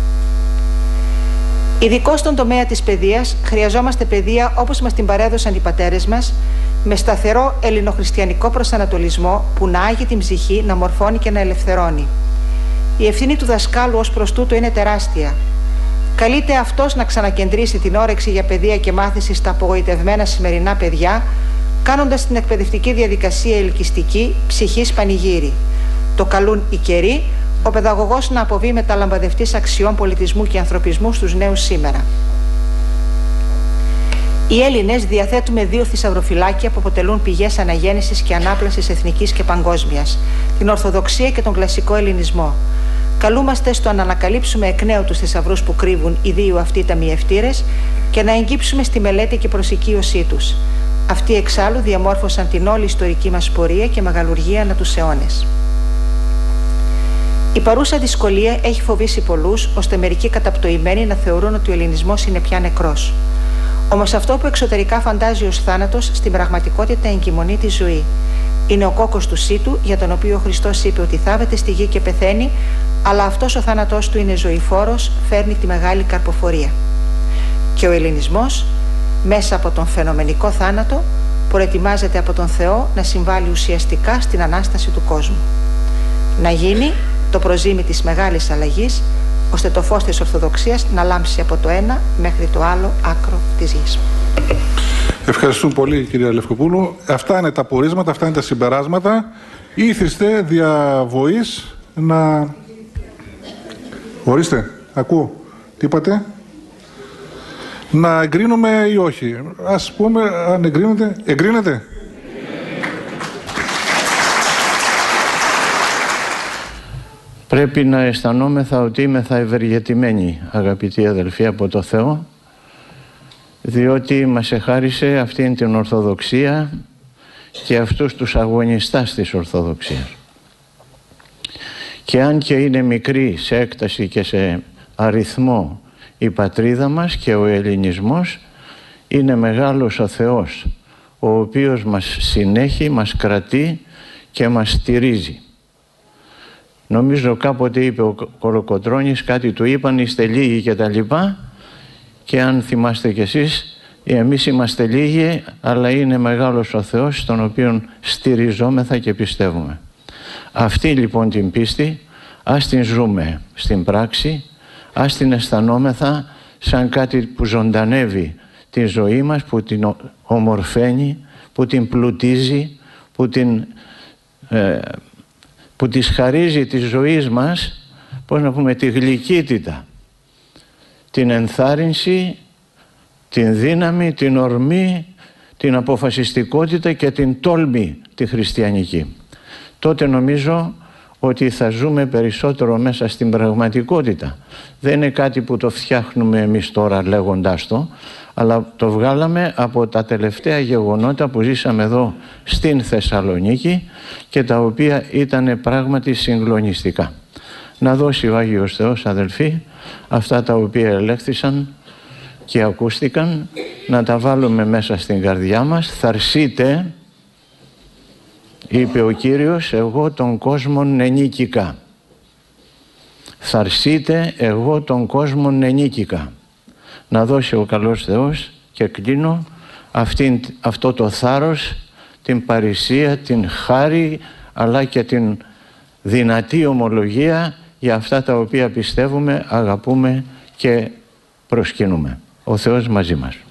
Ειδικώς στον τομέα της παιδείας, χρειαζόμαστε παιδεία όπως μας την παρέδωσαν οι πατέρες μας, με σταθερό ελληνοχριστιανικό προσανατολισμό που να άγει την ψυχή, να μορφώνει και να ελευθερώνει. Η ευθύνη του δασκάλου ως προς τούτο είναι τεράστια. Καλείται αυτός να ξανακεντρήσει την όρεξη για παιδεία και μάθηση στα απογοητευμένα σημερινά παιδιά, κάνοντας την εκπαιδευτική διαδικασία ελκυστική, ψυχής πανηγύρι. Το καλούν οι καιροί, ο παιδαγωγός να αποβεί μεταλαμπαδευτής αξιών πολιτισμού και ανθρωπισμού στους νέους σήμερα. Οι Έλληνες διαθέτουμε 2 θησαυροφυλάκια που αποτελούν πηγές αναγέννησης και ανάπλασης εθνικής και παγκόσμιας, την Ορθοδοξία και τον κλασικό Ελληνισμό. Καλούμαστε στο να ανακαλύψουμε εκ νέου τους θησαυρούς που κρύβουν οι 2 αυτοί ταμιευτήρες και να εγγύψουμε στη μελέτη και προσοικείωσή τους. Αυτοί εξάλλου διαμόρφωσαν την όλη ιστορική μας πορεία και μεγαλουργία ανά τους αιώνες. Η παρούσα δυσκολία έχει φοβήσει πολλούς, ώστε μερικοί καταπτωημένοι να θεωρούν ότι ο ελληνισμός είναι πια νεκρός. Όμως αυτό που εξωτερικά φαντάζει ως θάνατος, στην πραγματικότητα εγκυμονεί τη ζωή. Είναι ο κόκκος του σύτου, για τον οποίο ο Χριστός είπε ότι θάβεται στη γη και πεθαίνει, αλλά αυτός ο θάνατός του είναι ζωηφόρος, φέρνει τη μεγάλη καρποφορία. Και ο ελληνισμός, μέσα από τον φαινομενικό θάνατο, προετοιμάζεται από τον Θεό να συμβάλλει ουσιαστικά στην Ανάσταση του κόσμου. Να γίνει το προζύμι της μεγάλης αλλαγής, ώστε το φως της Ορθοδοξίας να λάμψει από το ένα μέχρι το άλλο άκρο της γης.
Ευχαριστούμε πολύ, κυρία Λευκοπούλου. Αυτά είναι τα πορίσματα, αυτά είναι τα συμπεράσματα. Ήθιστε διαβοής να... Ορίστε, ακούω. Τι είπατε? Να εγκρίνουμε ή όχι? Ας πούμε, αν εγκρίνεται. Εγκρίνεται.
Πρέπει να αισθανόμεθα ότι είμεθα ευεργετημένοι, αγαπητοί αδελφοί, από το Θεό, διότι μας εχάρισε αυτήν την Ορθοδοξία και αυτούς τους αγωνιστάς της Ορθοδοξίας. Και αν και είναι μικρή σε έκταση και σε αριθμό η πατρίδα μας και ο ελληνισμός, είναι μεγάλος ο Θεός, ο οποίος μας συνέχει, μας κρατεί και μας στηρίζει. Νομίζω κάποτε είπε ο Κολοκοτρώνης, κάτι του είπαν, είστε λίγοι και τα λοιπά, και αν θυμάστε κι εσείς, εμείς είμαστε λίγοι, αλλά είναι μεγάλος ο Θεός, στον οποίο στηριζόμεθα και πιστεύουμε. Αυτή λοιπόν την πίστη, ας την ζούμε στην πράξη, ας την αισθανόμεθα σαν κάτι που ζωντανεύει τη ζωή μας, που την ομορφαίνει, που την πλουτίζει, που της χαρίζει τη ζωή μας, πώς να πούμε, τη γλυκύτητα, την ενθάρρυνση, την δύναμη, την ορμή, την αποφασιστικότητα και την τόλμη τη χριστιανική. Τότε νομίζω ότι θα ζούμε περισσότερο μέσα στην πραγματικότητα. Δεν είναι κάτι που το φτιάχνουμε εμείς τώρα λέγοντάς το, αλλά το βγάλαμε από τα τελευταία γεγονότα που ζήσαμε εδώ στην Θεσσαλονίκη και τα οποία ήταν πράγματι συγκλονιστικά. Να δώσει ο Άγιος Θεός, αδελφοί, αυτά τα οποία ελέγχθησαν και ακούστηκαν, να τα βάλουμε μέσα στην καρδιά μας. «Θαρσείτε», είπε ο Κύριος, «εγώ τον κόσμον ενίκηκα». «Θαρσείτε, εγώ τον κόσμον ενίκηκα». Να δώσει ο καλός Θεός, και κλείνω, αυτό το θάρρος, την παρησία, την χάρη, αλλά και την δυνατή ομολογία για αυτά τα οποία πιστεύουμε, αγαπούμε και προσκυνούμε. Ο Θεός μαζί μας.